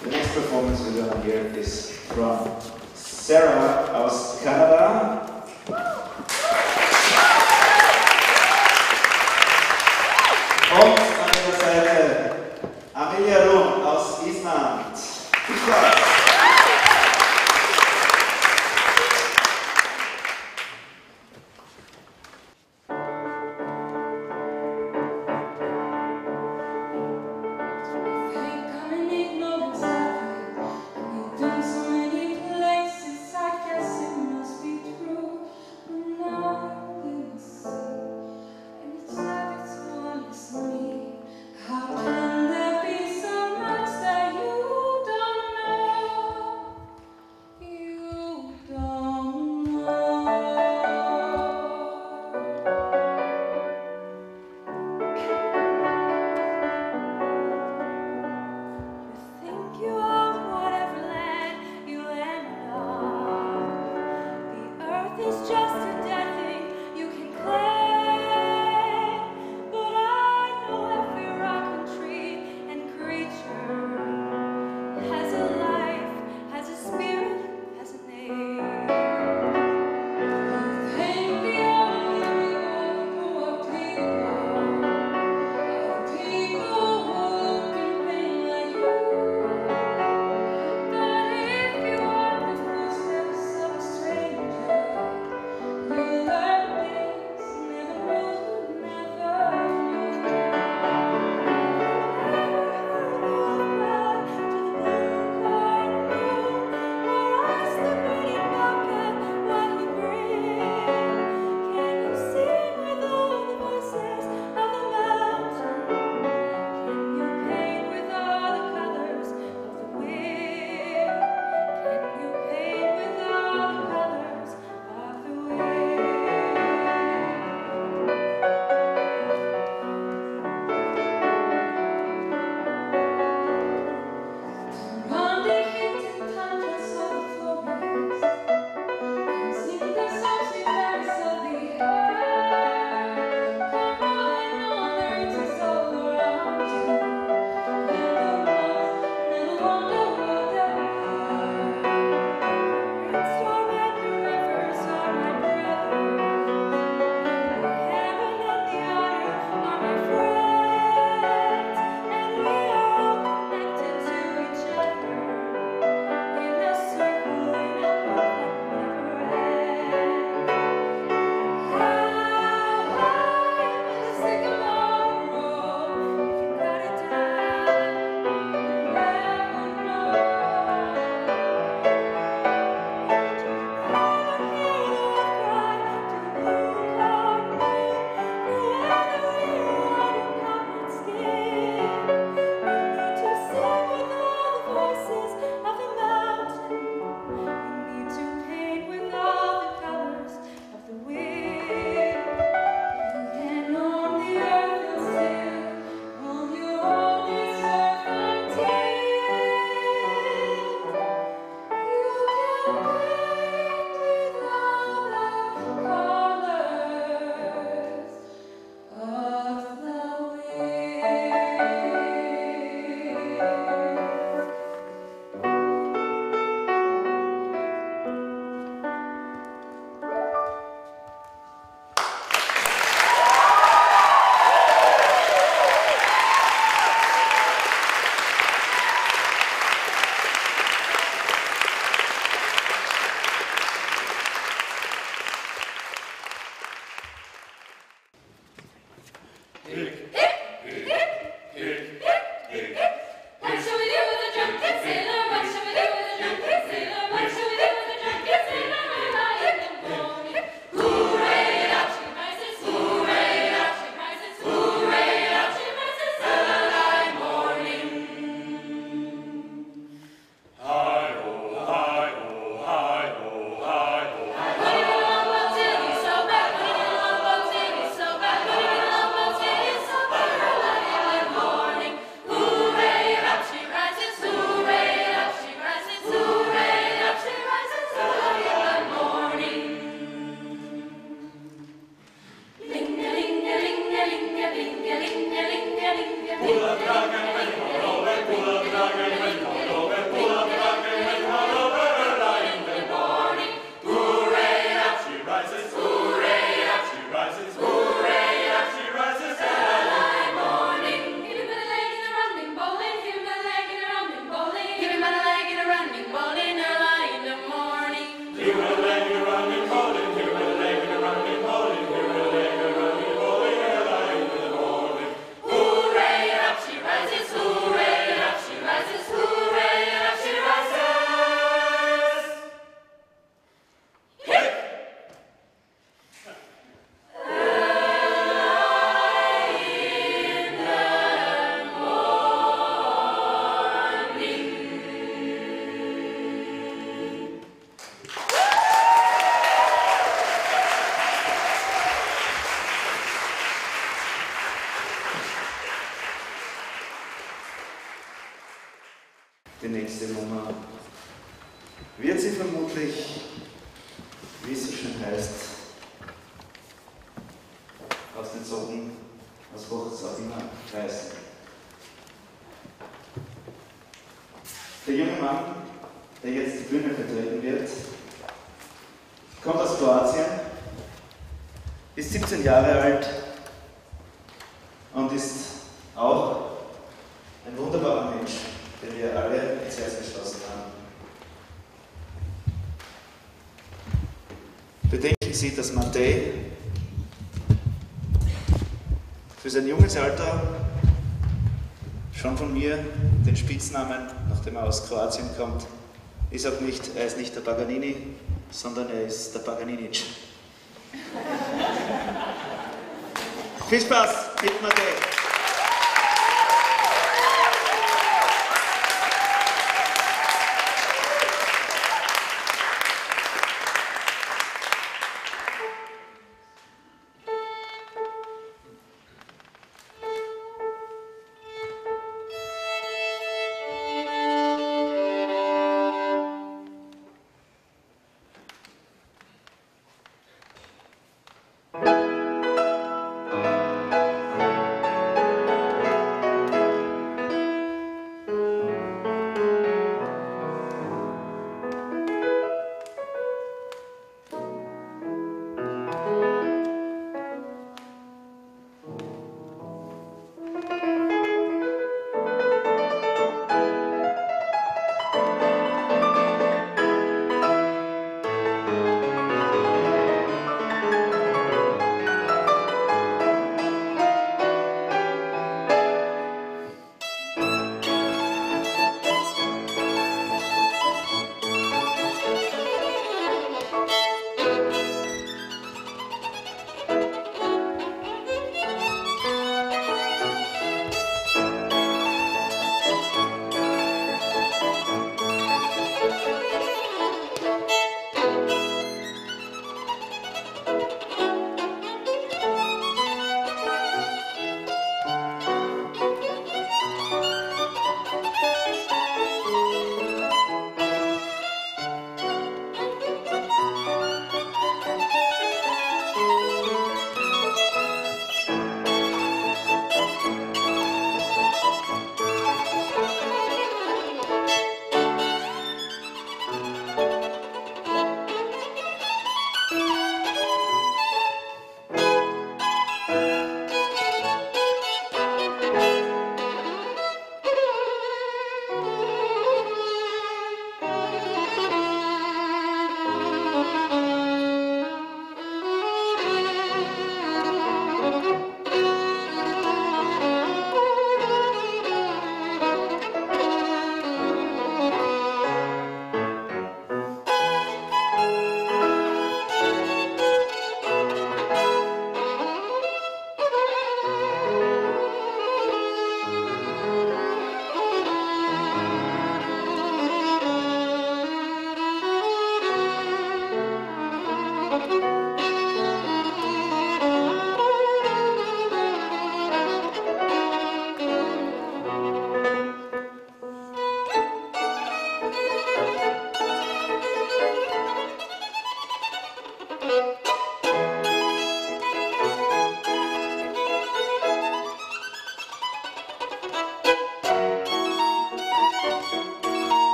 The next performance we're gonna hear is from Sarah aus Kanada. Und an ihrer Seite Amelia Rum aus Island. Viel Spaß! So many places, I guess it must be true. Die nächste Nummer wird sie vermutlich, wie es so schön heißt, aus den Socken, aus wo es auch immer heißt. Der junge Mann, der jetzt die Bühne vertreten wird, kommt aus Kroatien, ist siebzehn Jahre alt und ist auch ein wunderbarer Mensch, den wir alle ins Herz geschlossen haben. Bedenken Sie, dass Matej für sein junges Alter schon von mir den Spitznamen, nachdem er aus Kroatien kommt, ist auch nicht, er ist nicht der Paganini, sondern er ist der Paganinic. Viel Spaß mit Matej!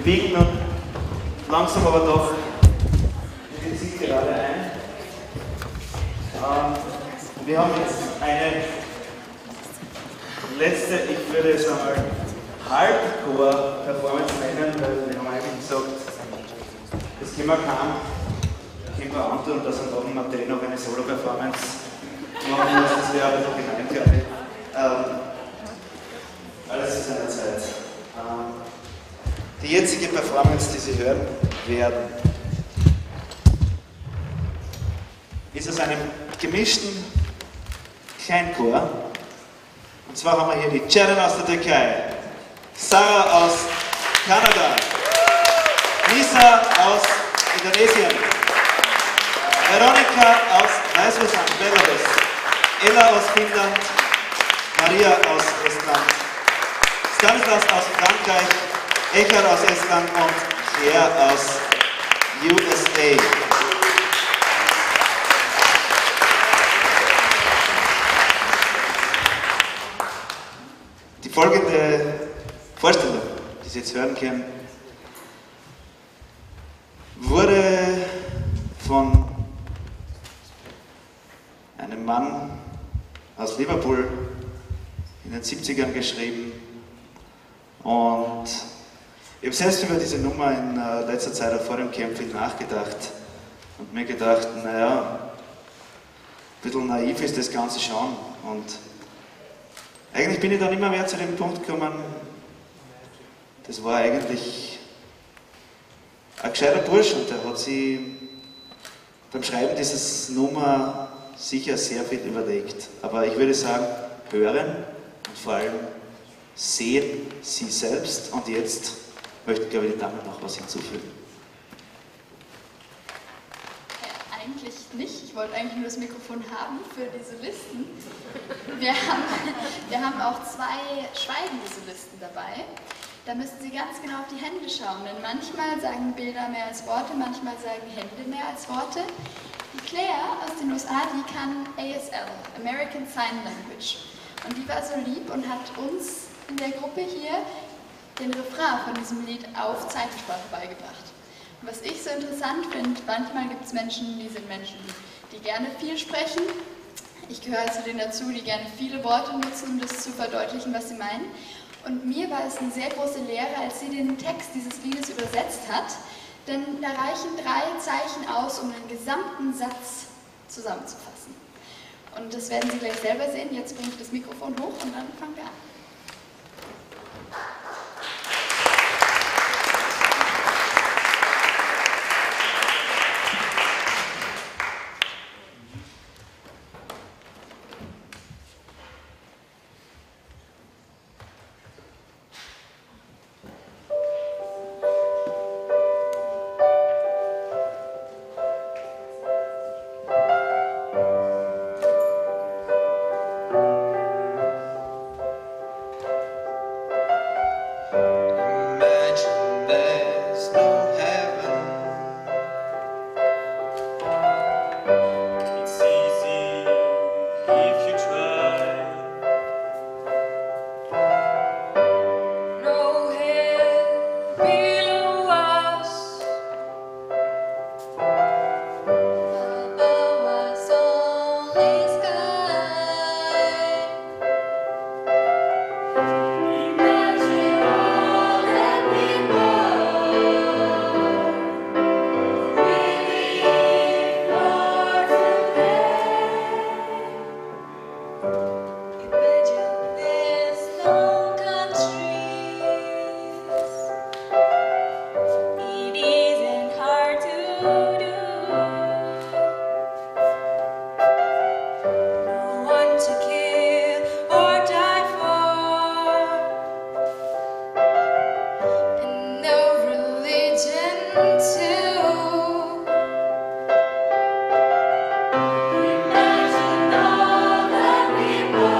biegen nun langsam aber doch in die Zielgerade ein. Ähm, wir haben jetzt eine letzte, ich würde es einmal Hardcore-Performance nennen, weil wir haben eigentlich gesagt, das können wir kaum, können wir antun, dass wir nach dem Mattel noch eine Solo-Performance machen müssen, das wäre ein bisschen gemein, glaube ich. Ähm, alles zu seiner Zeit. Ähm, die jetzige Performance, die Sie hören werden, ist aus einem gemischten Kleinchor. Und zwar haben wir hier die Ceren aus der Türkei, Sarah aus Kanada, Lisa aus Indonesien, Veronika aus Weißrussland, Belarus, Ella aus Finnland, Maria aus Estland, Stanislas aus Frankreich, Echard aus Estland und Claire aus U S A. Die folgende Vorstellung, die Sie jetzt hören können, wurde von einem Mann aus Liverpool in den siebzigern geschrieben und ich habe selbst über diese Nummer in äh, letzter Zeit auch vor dem Camp viel nachgedacht und mir gedacht, naja, ein bisschen naiv ist das Ganze schon und eigentlich bin ich dann immer mehr zu dem Punkt gekommen, das war eigentlich ein gescheiter Bursch und der hat sich beim Schreiben dieses Nummer sicher sehr viel überlegt. Aber ich würde sagen, hören und vor allem sehen Sie selbst. Und jetzt möchten, glaube ich, die Damen noch was hinzufügen. Ja, eigentlich nicht. Ich wollte eigentlich nur das Mikrofon haben für die Solisten. Wir haben, wir haben auch zwei schweigende Solisten dabei. Da müssen Sie ganz genau auf die Hände schauen, denn manchmal sagen Bilder mehr als Worte, manchmal sagen Hände mehr als Worte. Die Claire aus den U S A, die kann A S L, American Sign Language. Und die war so lieb und hat uns in der Gruppe hier den Refrain von diesem Lied auf Zeichensprache beigebracht. Und was ich so interessant finde, manchmal gibt es Menschen, die sind Menschen, die gerne viel sprechen. Ich gehöre zu denen dazu, die gerne viele Worte nutzen, um das zu verdeutlichen, was sie meinen. Und mir war es eine sehr große Lehre, als sie den Text dieses Liedes übersetzt hat, denn da reichen drei Zeichen aus, um den gesamten Satz zusammenzufassen. Und das werden Sie gleich selber sehen. Jetzt bringe ich das Mikrofon hoch und dann fangen wir an. Imagine all that we want.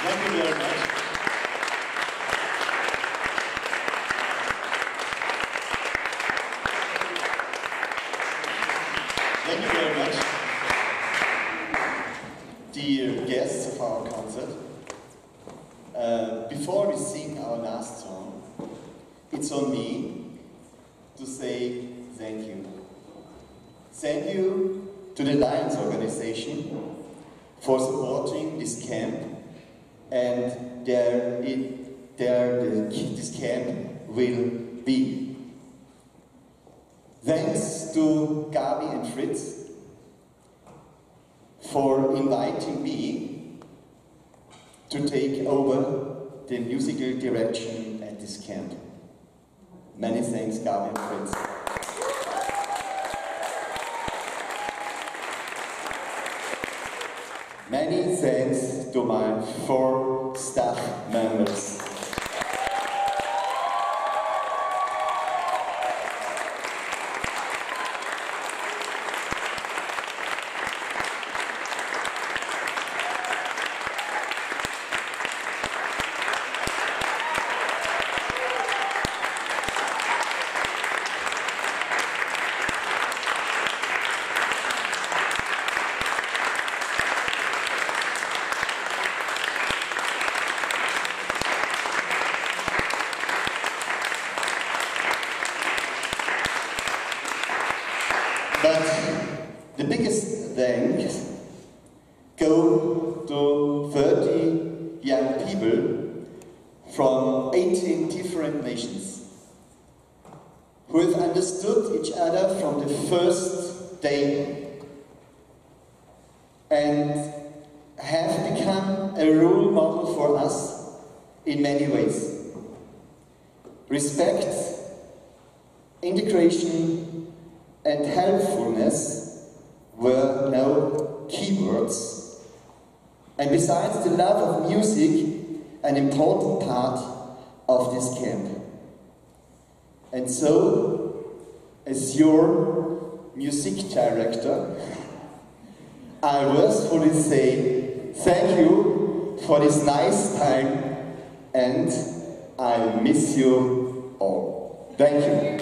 Thank you very much. Thank you very much. Dear guests of our concert, uh, before we sing our last song, it's on me to say thank you. Thank you to the Lions organization for supporting this camp, and there, it, there the, this camp will be. Thanks to Gabi and Fritz for inviting me to take over the musical direction at this camp. Many thanks, Gabi and Fritz. Many thanks to my four staff members. But the biggest thanks go to thirty young people from eighteen different nations who have understood each other from the first day and have become a role model for us in many ways. Respect, integration, and helpfulness were now keywords. And besides the love of music, an important part of this camp. And so, as your music director, I worthfully say thank you for this nice time, and I miss you all. Thank you.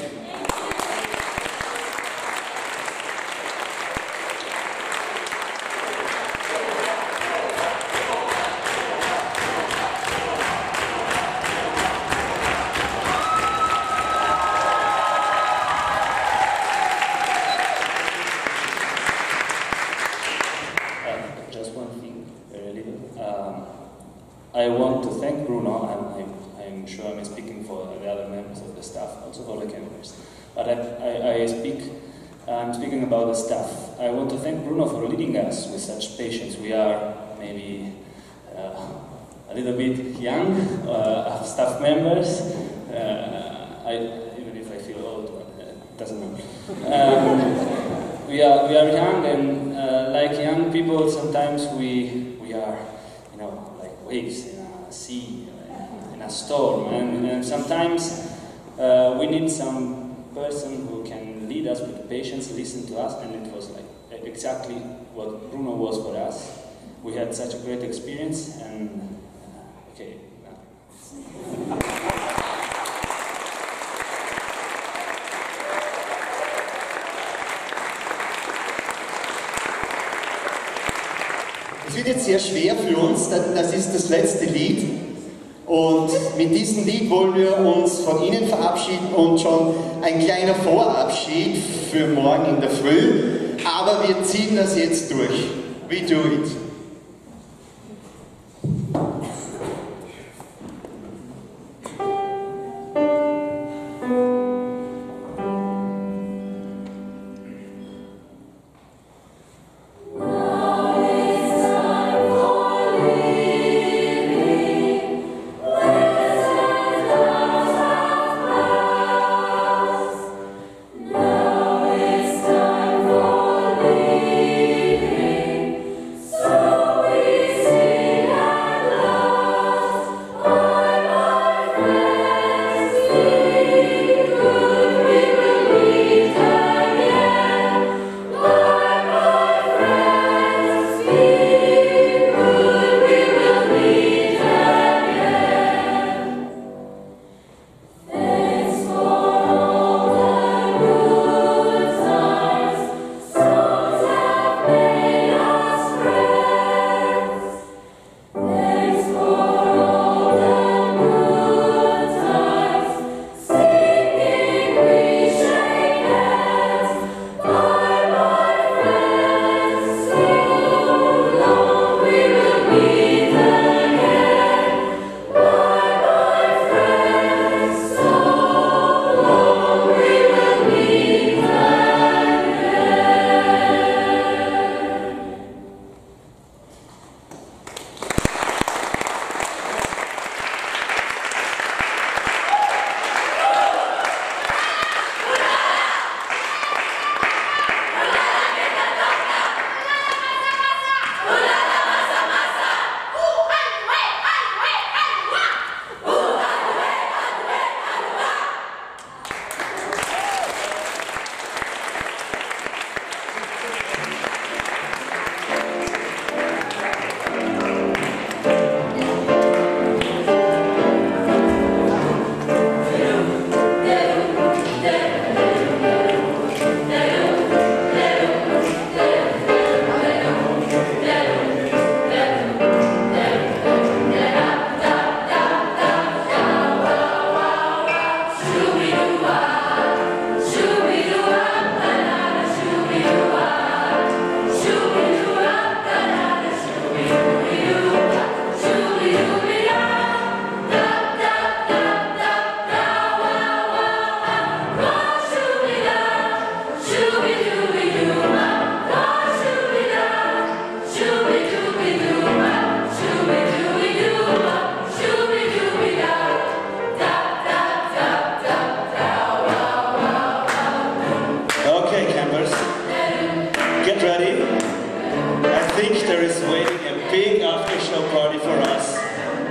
I want to thank Bruno, and I'm, I'm sure I'm speaking for the other members of the staff, also for the campers. But I, I, I speak, I'm speaking about the staff. I want to thank Bruno for leading us with such patience. We are maybe uh, a little bit young, uh, staff members. Uh, I, even if I feel old, but uh, it doesn't matter. Um, we are we are young, and uh, like young people, sometimes we we are, you know, waves in a sea, in a storm, and, and sometimes uh, we need some person who can lead us with patience, listen to us, and it was like exactly what Bruno was for us. We had such a great experience, and uh, okay. Es wird jetzt sehr schwer für uns, das ist das letzte Lied, und mit diesem Lied wollen wir uns von Ihnen verabschieden und schon ein kleiner Vorabschied für morgen in der Früh, aber wir ziehen das jetzt durch. We do it. So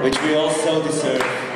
which we all so deserve.